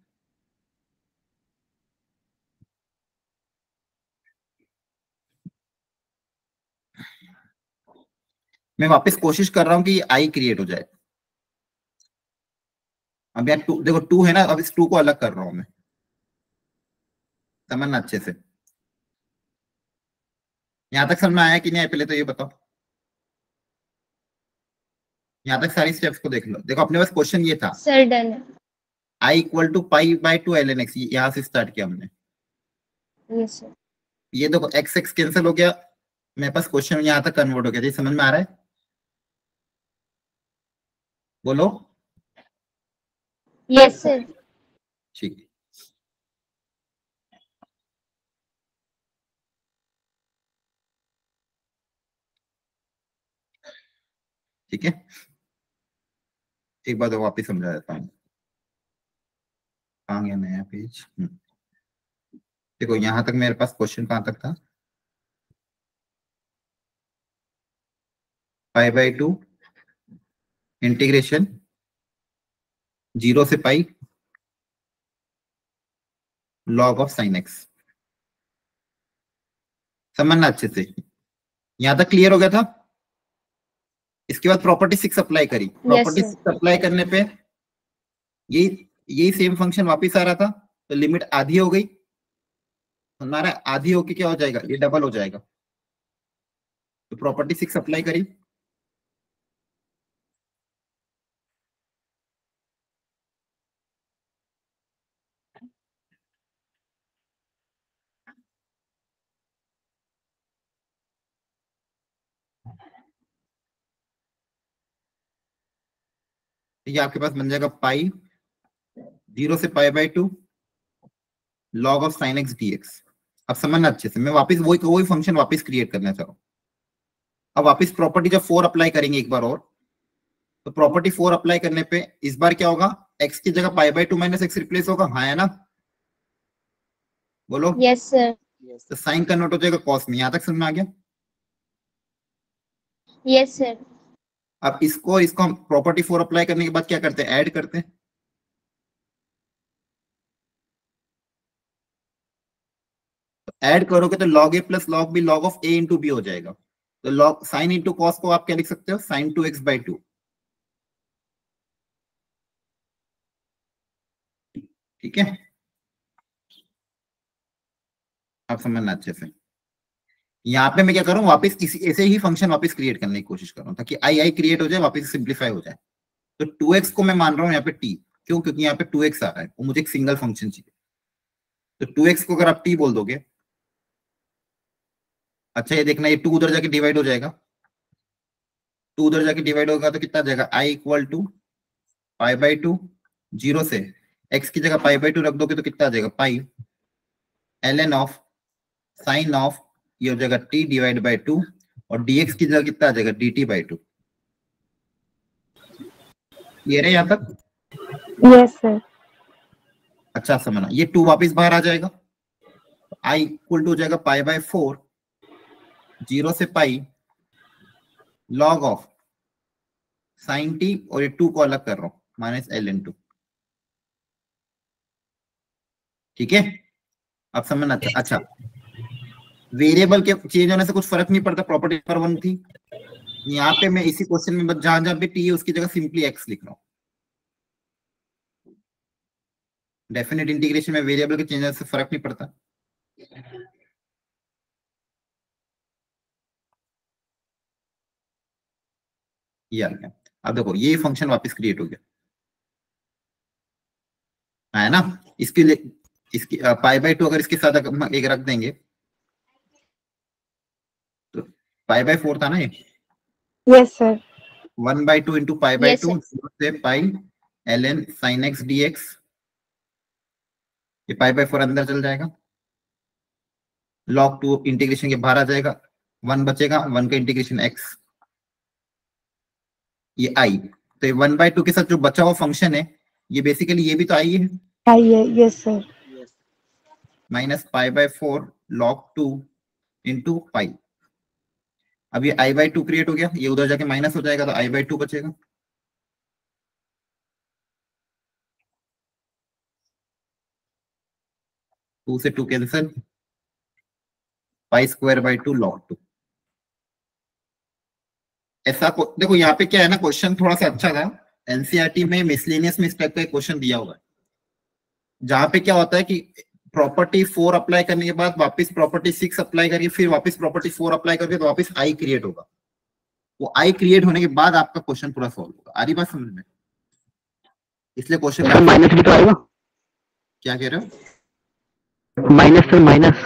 मैं वापस कोशिश कर रहा हूं कि ये आई क्रिएट हो जाए। अब यार 2 देखो, 2 है ना, अब इस 2 को अलग कर रहा हूं मैं, समझना अच्छे से। यहां तक समझ में आया कि नहीं आया, पहले तो ये बताओ। यहां तक सारी स्टेप्स को देख लो। देखो अपने पास क्वेश्चन ये था, सर डन है। I equal to pi by 2 ln x, यहां से स्टार्ट किया हमने। Yes sir. ये देखो एक्स एक्स कैंसिल हो गया, मेरे पास क्वेश्चन यहां तक कन्वर्ट हो गया। जी समझ में आ रहा है, बोलो। Yes sir. ठीक है, ठीक है, एक बार तो वापिस समझा देता हूँ। कहाँ गया नया पेज? देखो यहां तक मेरे पास क्वेश्चन कहां तक था, पाई बाई 2 इंटीग्रेशन 0 से pi log of sine x. समझना अच्छे से, यहां तक क्लियर हो गया था। इसके बाद प्रॉपर्टी 6 अप्लाई करी, प्रॉपर्टी sir. 6 अप्लाई करने पे यही सेम फंक्शन वापस आ रहा था, तो लिमिट आधी हो गई। हमारा आधी होके क्या हो जाएगा, ये डबल हो जाएगा। तो प्रॉपर्टी 6 अप्लाई करी, ये आपके पास बन जाएगा पाई 0 से pi by 2 log of sine x d x. अब समझना अच्छे से, मैं वापस वही फंक्शन वापस क्रिएट करना चाह रहा हूँ। अब वापस प्रॉपर्टी जब 4 अप्लाई करेंगे एक बार और, तो प्रॉपर्टी 4 अप्लाई करने पे इस बार क्या होगा, x की जगह pi by 2 minus x replace होगा, हाँ है ना, बोलो। Yes sir. तो साइन कन्वर्ट हो जाएगा कॉस में। यहां तक समझ में आ गया। Yes sir. अब इसको हम प्रॉपर्टी 4 अप्लाई करने के बाद क्या करते हैं, ऐड करते हैं। तो ऐड करोगे तो log a plus log b log of a into b हो जाएगा। तो log साइन इंटू कॉस को आप क्या लिख सकते हो, साइन 2x बाई 2। ठीक है, आप समझना अच्छे से। यहाँ पे मैं क्या करूं, वापस इसी ऐसे ही फंक्शन वापस क्रिएट करने की कोशिश कर रहा हूं, ताकि आई आई क्रिएट हो जाए, वापस सिंप्लीफाई हो जाए। तो 2x को मैं मान रहा हूं यहाँ पे t, क्यों, क्योंकि यहाँ पे 2x आ रहा है और मुझे एक सिंगल फंक्शन चाहिए। तो 2x को अगर आप t बोल दोगे, अच्छा ये देखना, ये 2 उधर जाके डिवाइड हो जाएगा, 2 उधर जाके डिवाइड होगा तो कितना आ जाएगा, i equal to pi by 2 0 से x की जगह पाई बाई 2 रख दोगे तो कितना आ जाएगा, pi ln of sine of, ये हो जाएगा t डिवाइड बाई 2 और dx की जगह कितना आ जाएगा, dt बाई 2। ये रहे यहां तक। Yes sir. अच्छा समझना, ये 2 वापस बाहर आ जाएगा, i इक्वल टू हो जाएगा पाई बाई 4 0 से pi log of sine t, और ये 2 को अलग कर रहा हूं, माइनस ln 2। ठीक है, अब समझना। अच्छा वेरिएबल के चेंज होने से कुछ फर्क नहीं पड़ता, प्रॉपर्टी नंबर 1 थी। यहाँ पे मैं इसी क्वेश्चन में बस जहां जहां पे टी है उसकी जगह सिंपली एक्स लिख रहा हूँ। डेफिनेट इंटीग्रेशन में वेरिएबल के चेंज होने से फर्क नहीं पड़ता। ये आ गया। अब देखो ये फंक्शन वापस क्रिएट हो गया, है ना। इसके लिए इसकी पाई बाई 2 अगर इसके साथ अगर हम एक रख देंगे तो पाई बाई 4 था ना ये। Yes sir. 1 by 2 into pi by Yes, 2 sir. से pi ln sine x d x. ये पाई बाई 4 अंदर चल जाएगा, log 2 इंटीग्रेशन के बाहर आ जाएगा, 1 बचेगा, 1 का इंटीग्रेशन x, ये i। तो ये 1 बाई 2 के साथ जो बचा हुआ फंक्शन है, ये बेसिकली ये भी तो आई है, yes sir. Minus pi by 4 log 2 into pi. अब ये i/2 क्रिएट हो गया, ये उधर जाके माइनस हो जाएगा तो i/2 बचेगा। टू से टू कैंसिल, π² 2 log 2। ऐसा देखो यहाँ पे क्या है ना, क्वेश्चन थोड़ा सा अच्छा था। एनसीईआरटी में मिसलेनियस में इस टाइप का क्वेश्चन दिया हुआ है, जहां पे क्या होता है कि प्रॉपर्टी 4 अप्लाई करने के बाद वापस प्रॉपर्टी 6 अप्लाई करके फिर वापस प्रॉपर्टी 4 अप्लाई करके तो वापस आई क्रिएट होगा। वो आई क्रिएट होने के बाद आपका क्वेश्चन पूरा सॉल्व होगा। आ रही बात समझ में? इसलिए क्वेश्चन माइनस भी तो आएगा। क्या कह रहे हो? माइनस से माइनस।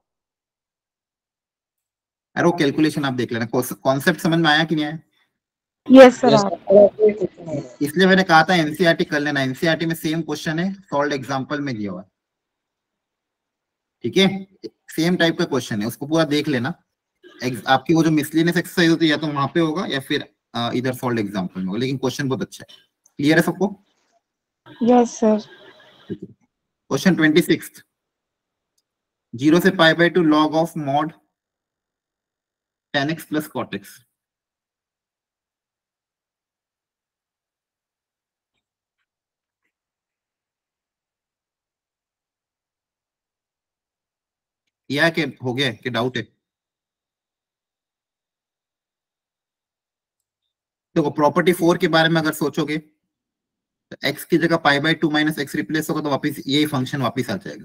अरे वो कैलकुलेशन आप देख लेना, कॉन्सेप्ट समझ में आया कि नहीं आया? Yes sir. इसलिए मैंने कहा था एनसीईआरटी कर लेना। एनसीईआरटी में सेम क्वेश्चन है, सॉल्व एग्जांपल में दिया हुआ है, ठीक है? सेम टाइप का क्वेश्चन है, उसको पूरा देख लेना। आपकी वो जो मिसलेनियस एक्सरसाइज होती है या तो वहां पे होगा या फिर इधर सॉल्व एग्जांपल में होगा, लेकिन क्वेश्चन बहुत अच्छा है। क्लियर है सबको? Yes sir. क्वेश्चन 26, 0 से π/2 log of mod tan x plus cot x। किया कि हो गया कि डाउट है? देखो प्रॉपर्टी 4 के बारे में अगर सोचोगे तो x की जगह π/2 माइनस एक्स रिप्लेस होगा तो वापस यही फंक्शन वापस आ जाएगा।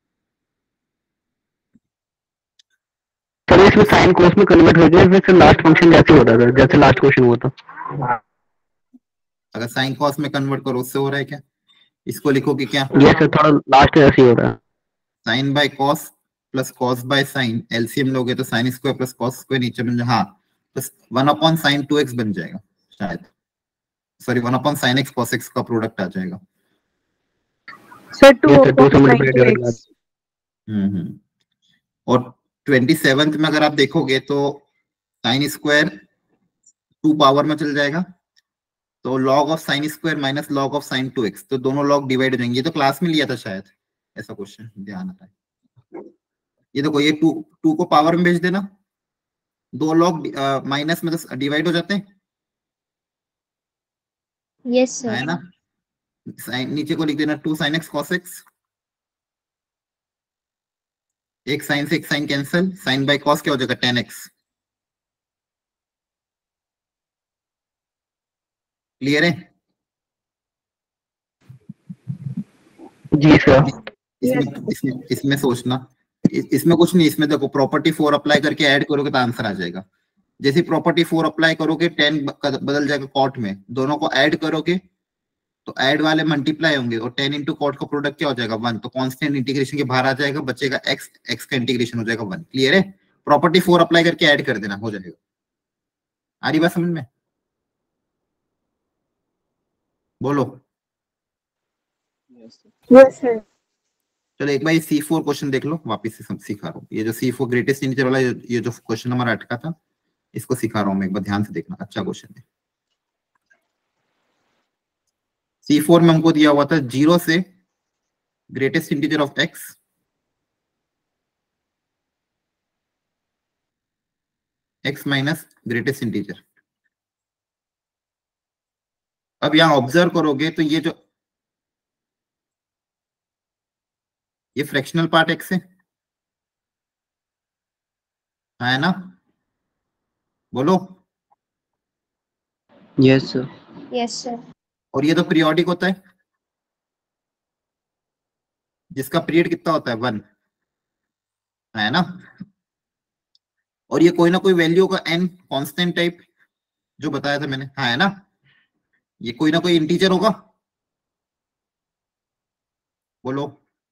सर इसमें साइन कोस में कन्वर्ट हो गया, फिर लास्ट फंक्शन जैसे हो रहा था, जैसे लास्ट क्वेश्चन हुआ था। अगर साइन कॉस में कन्वर्ट करो उससे हो रहा है क्या? इसको लिखोगे क्या? ये सर थोड़ा लास्ट ऐसे ही हो रहा है। Sine by cos plus cos by sine, LCM लोगे तो sine square plus cos square नीचे बन जाएगा। हाँ, बस 1/sin 2x बन जाएगा शायद, sorry 1/sin x cos x का प्रोडक्ट आ जाएगा। सर ये सर 2 से मल्टीप्लाई करेगा। और 27th में अगर आप देखोगे तो साइन स्क्वायर 2 पावर में चल जाएगा, तो log of sine square minus log of sine 2x, तो दोनों लॉग डिवाइड हो जाएंगे। ये तो क्लास में लिया था शायद ऐसा क्वेश्चन, ध्यान आता है। ये देखो ये 2 को पावर में भेज देना, दो लॉग माइनस में तो डिवाइड हो जाते हैं, यस सर। है ना? साइन नीचे को लिख देना 2 sin x cos x, एक साइन से एक sine cancel, sine by cos क्या हो जाएगा? tan x। क्लियर है? जी सर। इसमें सोचना, इसमें कुछ नहीं। इसमें देखो प्रॉपर्टी 4 अप्लाई करके ऐड करोगे तो आंसर आ जाएगा। जैसे प्रॉपर्टी 4 अप्लाई करोगे tan बदल जाएगा कॉट में, दोनों को ऐड करोगे तो ऐड वाले मल्टीप्लाई होंगे और tan इंटू कॉट का प्रोडक्ट क्या हो जाएगा? 1। तो कांस्टेंट इंटीग्रेशन के बाहर आ जाएगा, बचेगा x, x का इंटीग्रेशन हो जाएगा 1। क्लियर है? प्रॉपर्टी 4 अप्लाई करके ऐड कर देना, हो जाएगा। आ रही बात समझ में? बोलो। Yes sir. चलो एक बार ये C4 क्वेश्चन देख लो, वापस से सिखा रहा हूँ। ये जो C4 ग्रेटेस्ट इंटीजर वाला, ये जो क्वेश्चन हमारा अटका था, इसको सिखा रहा हूँ मैं, एक बार ध्यान से देखना, अच्छा क्वेश्चन है। C4 में हमको दिया हुआ था 0 से greatest integer of x x minus greatest integer. अब यहां ऑब्जर्व करोगे तो ये फ्रैक्शनल पार्ट x है ना? बोलो। Yes sir. Yes sir. और ये तो पीरियोडिक होता है, जिसका पीरियड कितना होता है? 1, है ना? और ये कोई ना कोई वैल्यू का n कांस्टेंट टाइप जो बताया था मैंने, हाँ है ना? ये कोई ना कोई इंटीजर होगा, बोलो।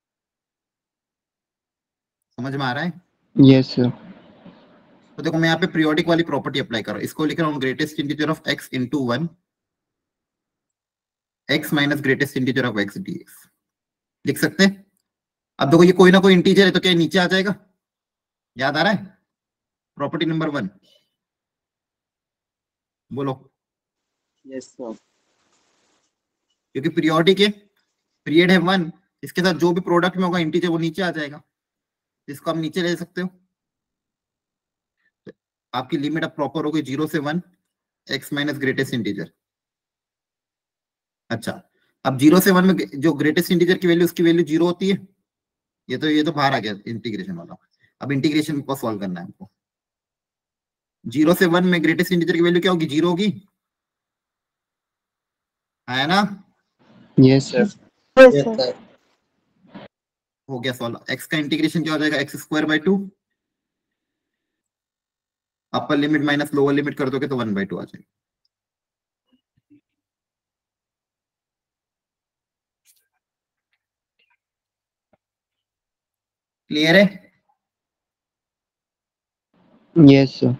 समझ में आ रहा है? Yes sir. तो देखो मैं यहाँ पे पीरियोडिक वाली प्रॉपर्टी अप्लाई कर रहा हूँ, इसको लिख रहा हूँ greatest integer of x into 1 x minus greatest integer of x dx लिख सकते हैं। अब देखो ये कोई ना कोई इंटीजर है तो क्या नीचे आ जाएगा? याद आ रहा है? प्रॉपर्टी नंबर 1, बोलो। Yes sir. क्योंकि पीरियोडिक है, पीरियड है 1, इसके साथ जो भी प्रोडक्ट में होगा इंटीजर वो नीचे आ जाएगा, इसको आप नीचे ले सकते हो। आपकी लिमिट अब प्रॉपर हो गई 0 से 1 x माइनस ग्रेटेस्ट इंटीजर। अच्छा, अब 0 से 1 में जो ग्रेटेस्ट इंटीजर की वैल्यू उसकी वैल्यू 0 होती है। ये तो बाहर आ गया इंटीग्रेशन वाला। अब इंटीग्रेशन को सॉल्व करना है हमको। 0 से 1 में ग्रेटेस्ट इंटीजर की वैल्यू क्या होगी? 0 होगी, है ना? Yes sir. Yes, sir. हो गया सॉल्व। x का इंटीग्रेशन क्या हो जाएगा? x square by 2, upper limit minus lower limit कर दोगे तो 1/2 आ जाएगा। क्लियर है? Yes sir.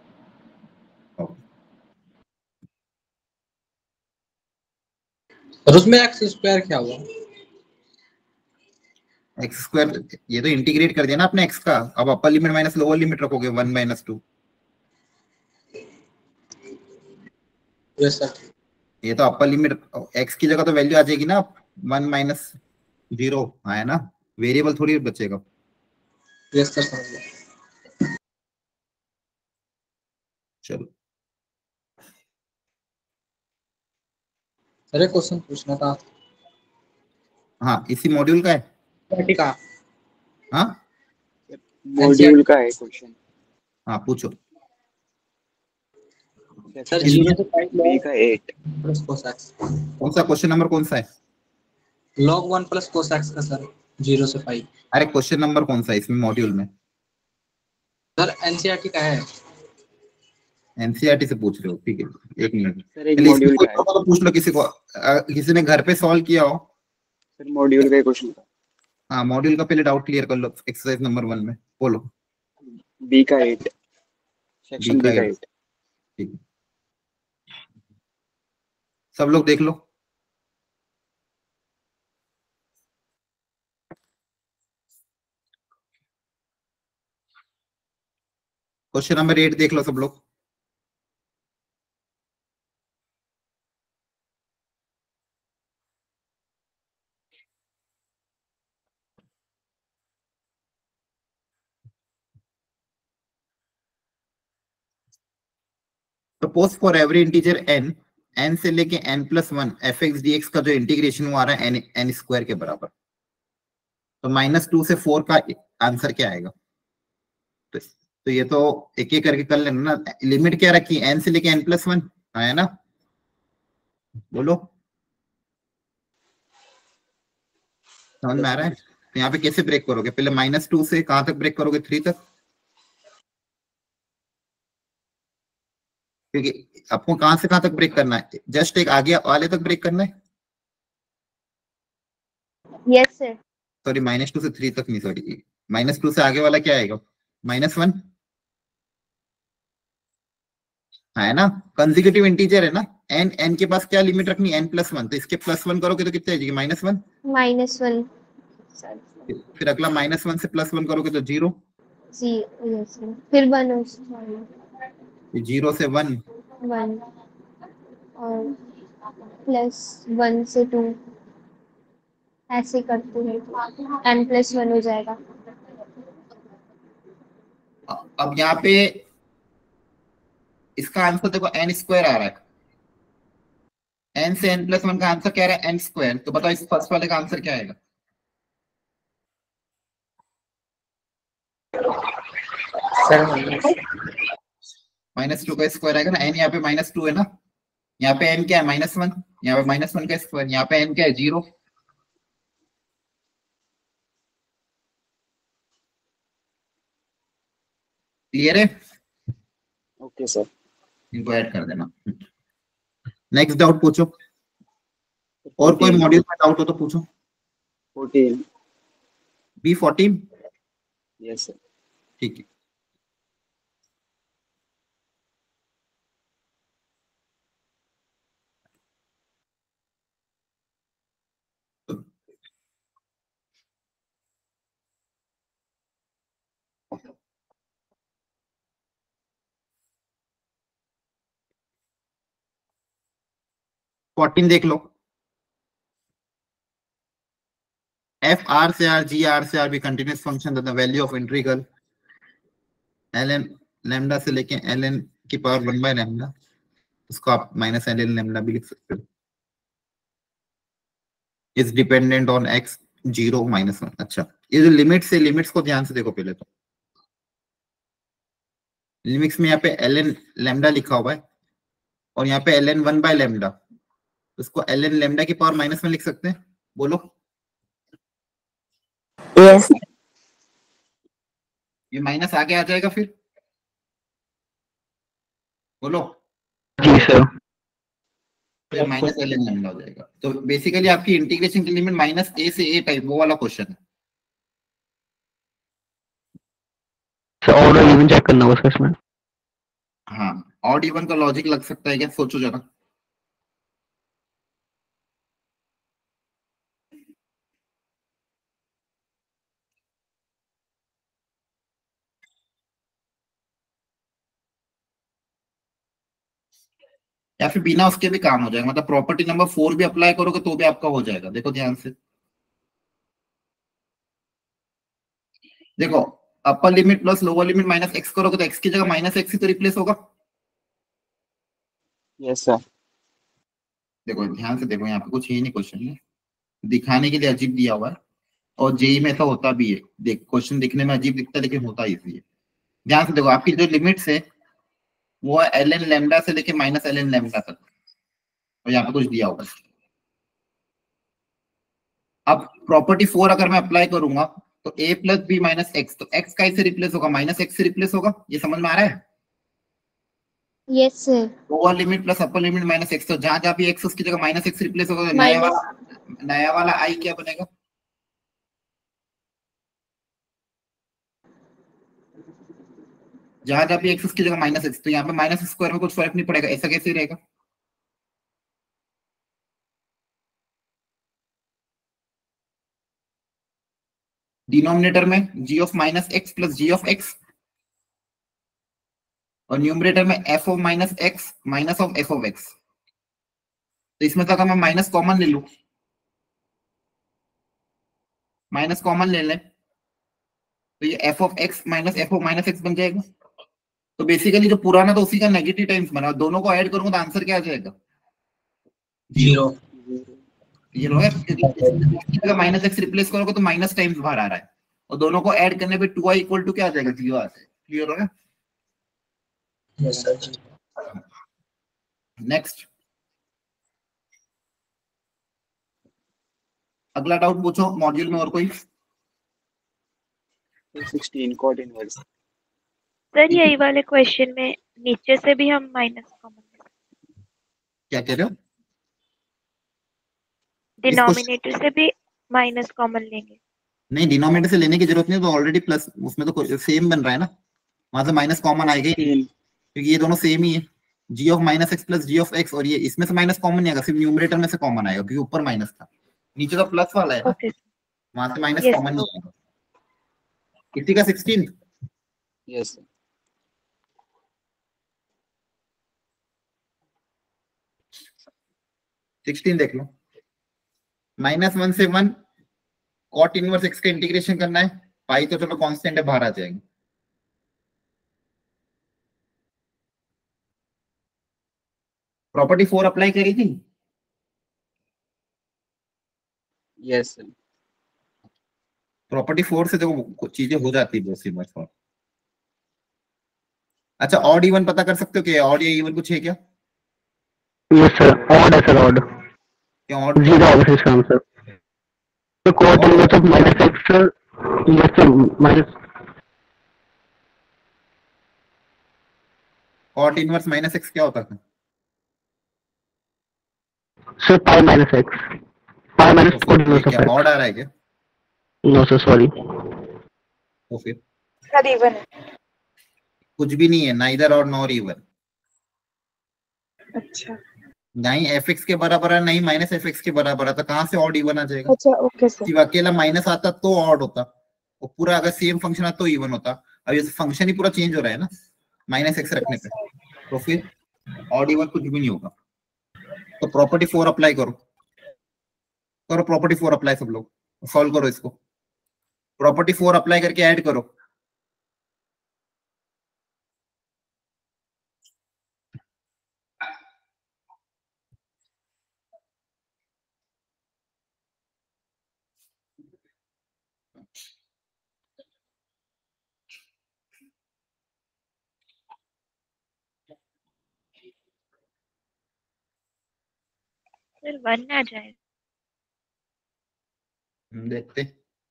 और उसमें एक्स स्क्वायर क्या हुआ? एक्स स्क्वायर, ये तो इंटीग्रेट कर दिया ना आपने x का। अब upper limit minus lower limit रखोगे 1 माइनस 2। Yes sir. ये तो अपर लिमिट, x की जगह तो वैल्यू आ जाएगी ना 1 माइनस 0, है ना? वेरिएबल थोड़ी बचेगा। यस सर, समझ गया। चलो, अरे क्वेश्चन पूछना था। हाँ इसी मॉड्यूल का है। ठीक है। हाँ मॉड्यूल का है क्वेश्चन। हाँ पूछो। सर सेक्शन 0 से 5 बी का 8। Plus cos x. कौन सा क्वेश्चन नंबर कौन सा है? log 1 प्लस कोस एक्स का सर 0 से 5। अरे क्वेश्चन नंबर कौन सा है इसमें मॉड्यूल में? सर एनसीईआरटी का है। एनसीईआरटी से पूछ रहे हो? ठीक है, एक मिनट। सर एक चलिए, मॉड्यूल इसमें का है। तो पूछ लो किसी को, किसी ने घर पे सॉल्व किया हो। सर मॉड्यूल का क्वेश्चन था। हाँ मॉड्यूल का पहले डाउट क्लियर कर लो। एक्सरसाइज नंबर 1 में बोलो। बी का 8, सेक्शन बी का 8। ठीक है, सब लोग देख लो। क्वेश्चन नंबर 8 देख लो सब लोग। Suppose for every integer n से लेके n+1 f(x) dx का जो इंटीग्रेशन हुआ रहा है n स्क्वायर के बराबर, तो -2 से 4 का आंसर क्या आएगा? तो ये तो एक एक करके कर लेना ना। लिमिट क्या रखी? n से लेके n+1, है ना? बोलो, समझ में आ रहा है? तो यहाँ पे कैसे ब्रेक करोगे? पहले -2 से कहां तक ब्रेक करोगे? 3 तक, क्योंकि आपको कहां से कहां तक ब्रेक करना है? जस्ट एक आगे वाले तक ब्रेक करना है। Yes, sir. सॉरी, -2 से 3 तक नहीं, सॉरी, -2 से आगे वाला क्या आएगा? -1, है ना? कंसेक्यूटिव इंटीजर है ना। n के पास क्या लिमिट रखनी? n+1, तो इसके +1 करोगे तो कितने आ जाएगी? -1। -1. फिर अगला -1 से +1 करोगे तो 0। जी, yes, sir. फिर 1 हो जाएगा। 0 से 1, 1 और +1 से 2 ऐसे करते हैं। n+1 हो जाएगा। अब यहाँ पे इसका आंसर देखो n स्क्वायर आ रहा है। n से n+1 का आंसर क्या आ रहा है? n square. तो बताओ इस फर्स्ट वाले का आंसर क्या आएगा? सर -2 का स्क्वायर आएगा ना। n यहाँ पे -2 है ना, यहाँ पे n क्या है? -1, यहाँ पे -1 का स्क्वायर, यहाँ पे n क्या है? 0। क्लियर है? Okay sir. इनको ऐड कर देना। नेक्स्ट डाउट पूछो। और कोई मॉड्यूल में डाउट हो तो पूछो। 14। B14, yes sir. ठीक है। फोर्टीन देख लो। f R से R, G R से R be continuous function, that the value of integral ln lambda से लेके ln की पावर 1 बाय लैम्डा, उसको आप माइनस ln लैम्डा भी लिख सकते हो। Is dependent on x 0 -1। अच्छा, ये जो लिमिट्स है, लिमिट्स को ध्यान से देखो पहले तो। लिमिट्स में यहाँ पे ln लैम्डा लिखा हुआ है और यहाँ पे ln 1 बाय लैम्डा, उसको ln लैम्डा की पावर -1 लिख सकते हैं। बोलो यस ये माइनस आगे आ जाएगा फिर, बोलो जी सर। फिर माइनस ln लैम्डा हो जाएगा। तो बेसिकली आपकी इंटीग्रेशन की लिमिट -a से a टाइप वो वाला क्वेश्चन है। सर ऑर्डर इवन चेक करना होगा इसमें। हाँ, ऑड इवन का लॉजिक लग सकता है क्या, सोचो जरा। या फिर बिना उसके भी काम हो जाएगा, मतलब प्रॉपर्टी नंबर 4 भी अप्लाई करोगे तो भी आपका हो जाएगा। देखो ध्यान से, देखो upper limit plus lower limit minus x करोगे तो एक्स की जगह -x ही तो रिप्लेस होगा। Yes sir. देखो ध्यान से देखो, यहाँ पे कुछ ही नहीं क्वेश्चन है, दिखाने के लिए अजीब दिया हुआ है और जेई में ऐसा होता भी है। देख क्वेश्चन दिखने में अजीब दिखता है लेकिन होता ही है। ध्यान से देखो, आपकी जो लिमिट्स है वो है ln लैम्डा से लेके -ln लैम्डा तक, और यहाँ पे कुछ दिया होगा। अब प्रॉपर्टी 4 अगर मैं अप्लाई करूंगा तो a plus B minus x, तो x का इसे रिप्लेस होगा -x से रिप्लेस होगा। ये समझ में आ रहा है? Yes sir. Lower limit plus upper limit -x, तो जहां जहां भी x उसकी जगह -x रिप्लेस होगा, तो नया वाला i क्या बनेगा? जहां जहां भी x उसकी जगह -x, तो यहाँ पे माइनस स्क्वायर में कुछ फर्क नहीं पड़ेगा। ऐसा कैसे रहेगा? डिनोमिनेटर में g of -x plus g of x और न्यूमरेटर में f of -x minus of f of x। तो इसमें से अगर मैं माइनस कॉमन ले लूं, माइनस कॉमन ले लें तो ये f of x minus f of -x बन जाएगा। तो बेसिकली जो पुराना तो उसी का नेगेटिव टाइम्स बना, दोनों को ऐड करूंगा तो आंसर क्या आ जाएगा? 0 ये लो है, -x रिप्लेस करोगे तो माइनस टाइम्स बाहर आ रहा है और दोनों को ऐड करने पे 2i इक्वल टू क्या आ जाएगा? 0 आ जाएगा। क्लियर हो गया? Yes sir. नेक्स्ट, अगला डाउट पूछो मॉड्यूल में। और कोई? 16 कॉट इनवर्स। सर यही वाले क्वेश्चन में नीचे से भी हम माइनस कॉमन क्या कह रहे हो? डिनोमिनेटर से भी माइनस कॉमन लेंगे? नहीं, डिनोमिनेटर से लेने की जरूरत नहीं, तो ऑलरेडी प्लस उसमें तो सेम बन रहा है ना, वहां से माइनस कॉमन आएगा ही, क्योंकि ये दोनों सेम ही है। g of -x plus g of x, और ये इसमें से माइनस कॉमन नहीं आएगा, सिर्फ न्यूमरेटर में से कॉमन आएगा क्योंकि ऊपर माइनस था, नीचे तो प्लस वाला है ना, ओके वहां से माइनस Yes, कॉमन नहीं आएगा। किसी का 16 यस सर। 16 देख लो। -1 से 1 कॉट इनवर्स x का इंटीग्रेशन करना है, पाई तो चलो कांस्टेंट है, बाहर आ जाएगा। प्रॉपर्टी 4 अप्लाई करी थी? Yes sir. प्रॉपर्टी 4 से देखो चीजें हो जाती है बहुत सी बार। अच्छा, ऑड इवन पता कर सकते हो कि ऑड या इवन कुछ है क्या? यस सर, ऑड है सर, ऑड। क्या ऑड? 0 होगा इसका आंसर। तो cot inverse of -x sir, yes sir, minus cot inverse -x क्या होता था? Sir pi minus x, pi minus cot inverse of क्या एक्स। ऑड आ रहा है क्या? No sir, sorry. तो फिर सर इवन है। कुछ भी नहीं है, नाइदर और नॉर इवन। अच्छा नहीं fx के बराबर है, नहीं -fx के बराबर है, तो कहां से ऑड इवन आ जाएगा? अच्छा ओके सर। सिर्फ अकेला माइनस आता तो ऑड होता, और पूरा अगर सेम फंक्शन आता तो इवन होता। अब ये फंक्शन ही पूरा चेंज हो रहा है ना -x रखने पे, तो फिर ऑड इवन कुछ भी नहीं होगा। तो प्रॉपर्टी 4 अप्लाई करो, प्रॉपर्टी 4 अप्लाई, सब लोग सॉल्व करो इसको। प्रॉपर्टी 4 अप्लाई करके ऐड करो, सर 1 आ जाए। देखते।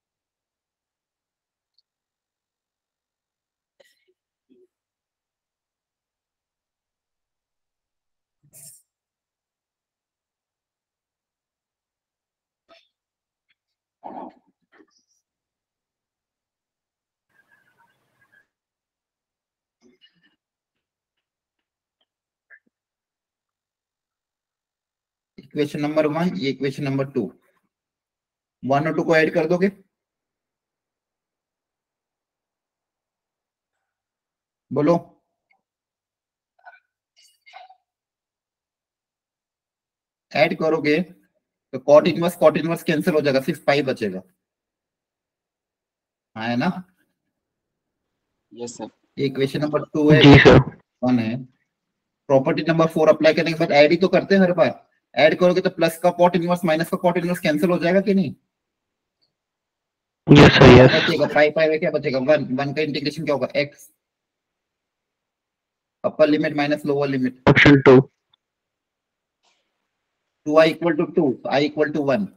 इक्वेशन नंबर 1, ये इक्वेशन नंबर 2, 1 और 2 को ऐड कर दोगे? बोलो। ऐड करोगे तो कॉट इनवर्स कैंसिल हो जाएगा, सिर्फ पाई बचेगा। हाँ है ना? Yes sir. इक्वेशन नंबर 2 है, जी सर। 1 है। प्रॉपर्टी नंबर 4 अप्लाई करने के बाद ऐड ही तो करते हैं हर बार। ऐड करोगे तो प्लस का कॉट इनवर्स माइनस का कॉट इनवर्स कैंसिल हो जाएगा कि नहीं? Yes sir. क्या यस। बचेगा? पाई पाई में क्या बचेगा? 1, 1 का इंटीग्रेशन क्या होगा? x, upper limit minus lower limit, option 2। 2i equal to 2, i equal to 1।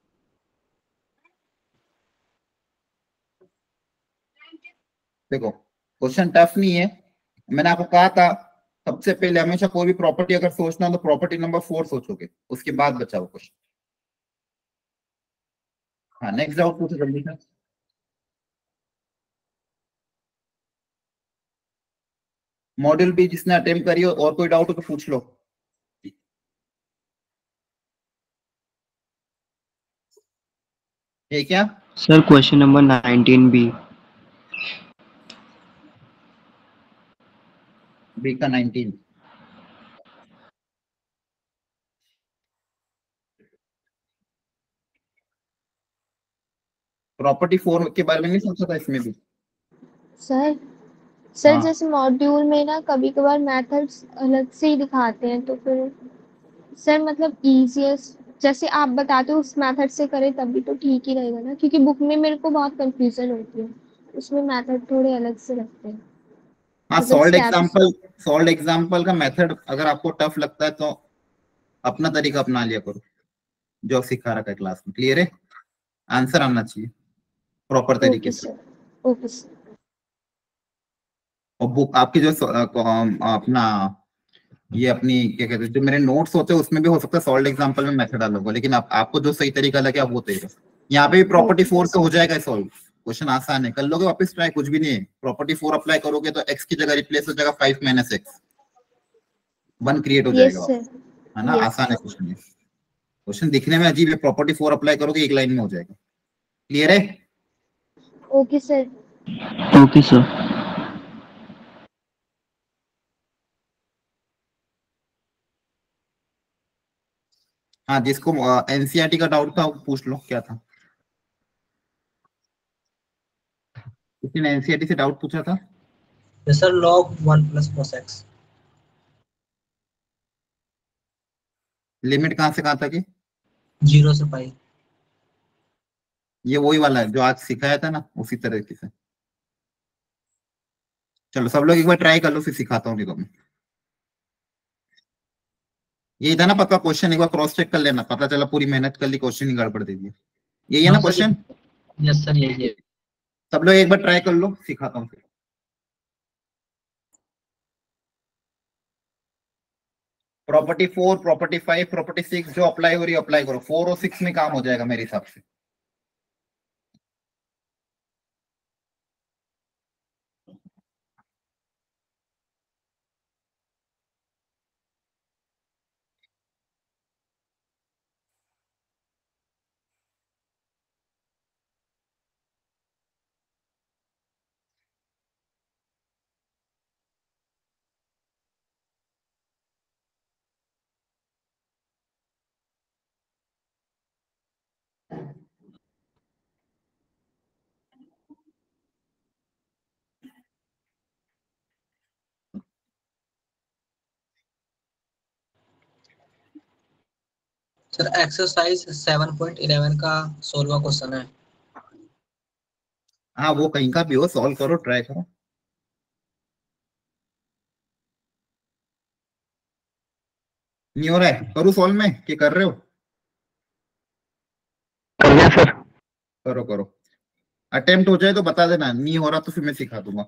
देखो क्वेश्चन टफ नहीं है, मैंने आपको कहा था सबसे पहले हमेशा कोई भी प्रॉपर्टी अगर सोचना हो तो प्रॉपर्टी नंबर 4 सोचोगे, उसके बाद बचा वो क्वेश्चन। हाँ नेक्स्ट डाउट पूछो जल्दी से। मॉड्यूल भी जिसने अटेम्प्ट करी हो और कोई डाउट हो तो पूछ लो। ये क्या? Sir question number 19 B. B का 19। प्रॉपर्टी 4 के बारे में नहीं सोचा था इसमें भी? सर सर हाँ जैसे मॉड्यूल में ना कभी कभार मेथड्स अलग से ही दिखाते हैं, तो फिर सर मतलब इजीएस्ट जैसे आप बताते हो उस मेथड से करें तभी तो ठीक ही रहेगा ना, क्योंकि बुक में मेरे को बहुत कंफ्यूजन होती है, उसमें मेथड थोड़े अलग से लगते हैं, हाँ, मतलब स्टेप्स। सॉल्व एग्जाम्पल का मेथड अगर आपको टफ लगता है तो अपना तरीका अपना लिया करो, जो सिखा रखा है क्लास में। क्लियर है? आंसर आना चाहिए प्रॉपर तरीके ओके से। सर। Okay sir. और बुक आपकी जो अपना ये अपनी क्या कहते हैं, जो मेरे नोट्स होते हैं उसमें भी हो सकता है सॉल्व एग्जाम्पल में मेथड अलग हो, लेकिन आपको जो सही तरीका लगे आप वो तरीका। यहाँ पे भी प्रॉपर्टी ओके 4 का सर। हो जाएगा सॉल्व, क्वेश्चन आसान है, कर लोगे वापस ट्राई, कुछ भी नहीं है। प्रॉपर्टी 4 अप्लाई करोगे तो x की जगह रिप्लेस हो जाएगा 5 माइनस एक्स, 1 क्रिएट हो यस जाएगा, सर। है ना? यस आसान है क्वेश्चन। क्वेश्चन दिखने में अजीब है, प्रॉपर्टी 4 अप्लाई करोगे एक लाइन में हो जाएगा। क्लियर है? Okay sir. Okay sir. हाँ, जिसको एनसीईआरटी का डाउट था वो पूछ लो क्या था। किसी ने एनसीईआरटी से डाउट पूछा था? Yes sir, log 1 plus cos x। Limit कहाँ से कहाँ तक है? 0 से पाई। ये वही वाला है जो आज सिखाया था ना, उसी तरीके से। चलो सब लोग एक बार ट्राई कर लो, फिर सिखाता हूँ देखो मैं। यही था ना पक्का क्वेश्चन, एक बार क्रॉस चेक कर लेना, पता चला पूरी मेहनत कर ली क्वेश्चन ही गड़बड़ दे दिया। यही है ना हाँ सर। क्वेश्चन? यस सर, यही है। सब लोग एक बार ट्राई कर लो, सिखाता हूँ फिर। प्रॉपर्टी 4, प्रॉपर्टी 5, प्रॉपर्टी 6 जो अप्लाई हो रही है अप्लाई करो, 4 और 6 में काम हो जाएगा मेरे हिसाब से। सर एक्सरसाइज 7.11 का 16वां क्वेश्चन है। हाँ वो कहीं का भी हो, सॉल्व करो, ट्राई करो। नहीं हो रहा है? करूँ सॉल्व में कि कर रहे हो? कर लिया सर। करो करो, अटेम्प्ट हो जाए तो बता देना, नहीं हो रहा तो फिर मैं सिखा दूंगा।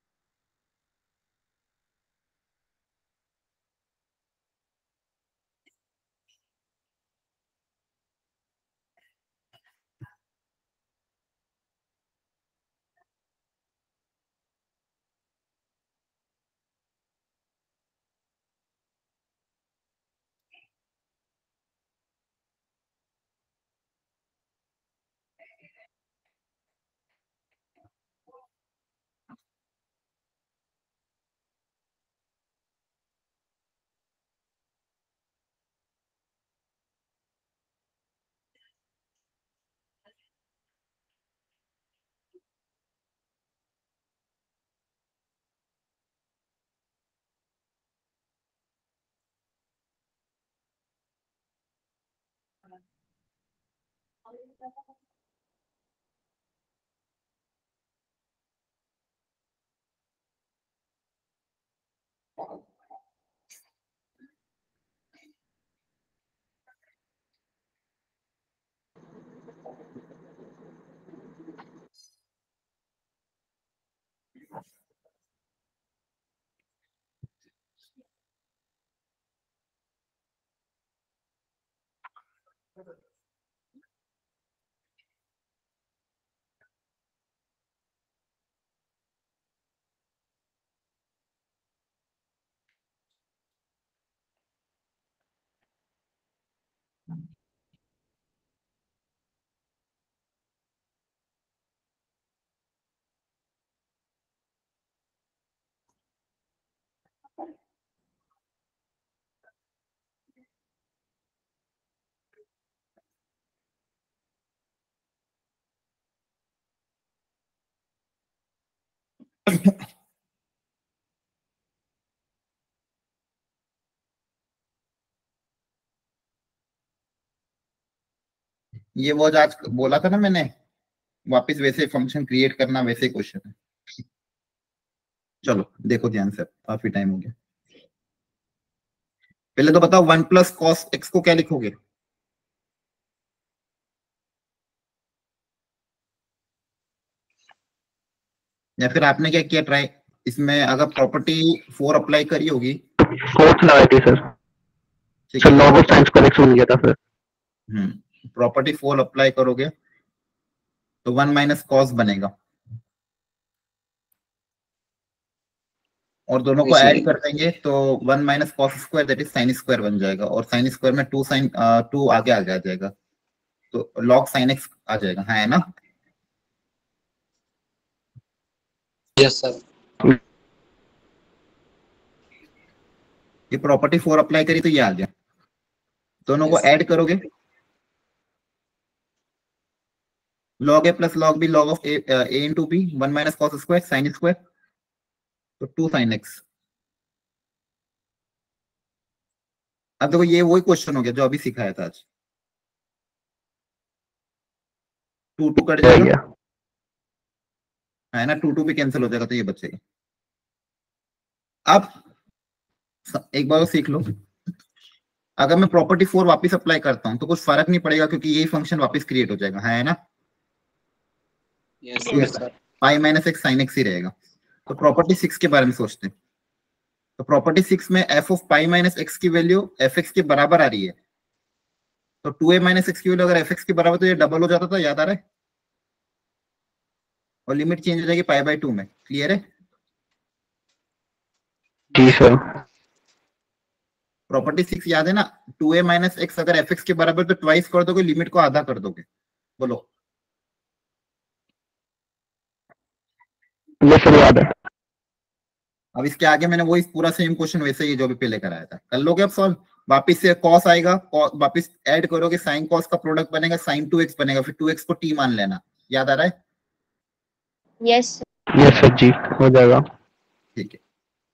ये वो जो आज बोला था ना मैंने, वापस वैसे फंक्शन क्रिएट करना, वैसे क्वेश्चन है। चलो देखो ध्यान से, काफी टाइम हो गया। पहले तो बताओ 1 प्लस कॉस एक्स को क्या लिखोगे? या फिर आपने क्या किया ट्राई, इसमें अगर प्रॉपर्टी 4 अप्लाई करी होगी, फोर्थ लगाई थी सर। ठीक सर है, लॉग ऑफ साइंस करेक्ट बन गया था फिर। प्रॉपर्टी 4 अप्लाई करोगे तो 1 माइनस कॉस बनेगा, और दोनों को ऐड कर देंगे तो 1 minus cos square that is sine square बन जाएगा, और साइन स्क्वायर में 2 साइन 2 आगे आ जाएगा, तो लॉग साइन एक्स आ जाएगा, है ना? Yes sir. ये प्रॉपर्टी 4 अप्लाई करी तो ये आ गया, दोनों को ऐड करोगे, log A plus log B log of A into B 1 minus cos square sine square, तो 2 साइन एक्स। अब देखो ये वही क्वेश्चन हो गया जो अभी सिखाया था आज, 2 कट जाएगा, है ना? 2 भी कैंसिल हो जाएगा तो ये बचेगा। अब एक बार सीख लो, अगर मैं प्रॉपर्टी 4 वापस अप्लाई करता हूं तो कुछ फर्क नहीं पड़ेगा, क्योंकि यही फंक्शन वापस क्रिएट हो जाएगा, है ना? Yes sir. Pi minus x sine x ही रहेगा। तो प्रॉपर्टी 6 के बारे में सोचते हैं, तो प्रॉपर्टी 6 में f of pi minus x की वैल्यू एफ एक्स के बराबर आ रही है, तो 2a माइनस एक्स की वैल्यू अगर एफ एक्स के बराबर, तो ये डबल हो जाता था, याद आ रहा है? और लिमिट चेंज हो जाएगी पाई बाय 2 में, क्लियर है? जी सर। प्रॉपर्टी 6 याद है ना? 2a माइनस एक्स अगर एफ एक्स के बराबर तो ट्वाइस कर दोगे, लिमिट को आधा कर दोगे, बोलो। ये सर याद है। अब इसके आगे मैंने वही पूरा सेम क्वेश्चन वैसे ही जो भी पहले कराया था, कर लोगे अब सॉल्व। वापिस से कॉस आएगा, वापिस ऐड करोगे, साइन कॉस का प्रोडक्ट बनेगा, साइन 2x बनेगा, फिर 2x को t मान लेना, याद आ रहा है? यस सर जी, हो जाएगा। ठीक है,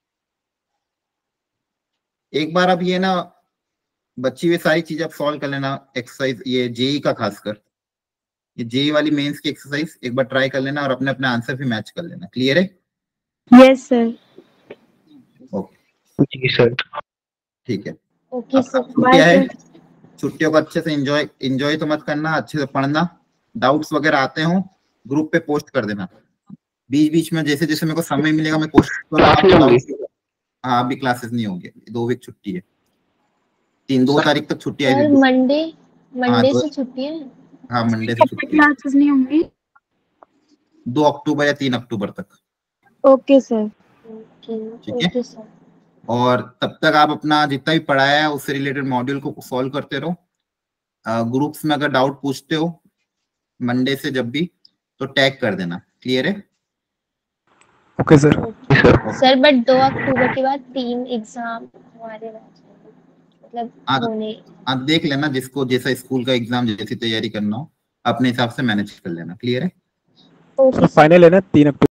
एक बार अब ये ना बची हुई सारी चीजें आप सॉल्व कर लेना, एक्सरसाइज ये जेई का खासकर, ये जेई वाली मेंस की एक्सरसाइज एक बार ट्राई कर लेना, और अपने अपने आंसर भी मैच कर लेना, क्लियर है? Yes sir. ओके जी सर। ठीक है, ओके अब सर, छुट्टियां बाय है, सर। छुट्टियों को अच्छे से एंजॉय तो मत करना, अच्छे से पढ़ना, डाउट्स वगैरह आते हो ग्रुप पे पोस्ट कर देना। बीच बीच में जैसे जैसे मेरे को समय मिलेगा मैं कोशिश क्लास नहीं करूंगा। होंगी। हाँ अभी क्लासेस नहीं होंगे, 2 वीक छुट्टी है, 2 तारीख तक छुट्टी है सर अभी। मंडे हाँ से छुट्टी है। हाँ मंडे से छुट्टी है, क्लासेस नहीं होंगी। 2 अक्टूबर या 3 अक्टूबर तक। Okay sir. ठीक है, ओके सर। और तब तक आप अपना जितना भी पढ़ाया है उससे रिलेटेड मॉड्यूल को सॉल्व करते रहो। ग्रुप्स में अगर डाउट पूछते हो मंडे से जब भी, तो टैग कर देना। क्लियर है? Okay sir. सर बट 2 अक्टूबर के बाद 3 एग्जाम हमारे मतलब होने। आप देख लेना, जिसको जैसा स्कूल का एग्जाम जैसी तैयारी करना हो अपने हिसाब से मैनेज कर लेना। क्लियर है? ओके फाइनल है ना 3 अक्टूबर।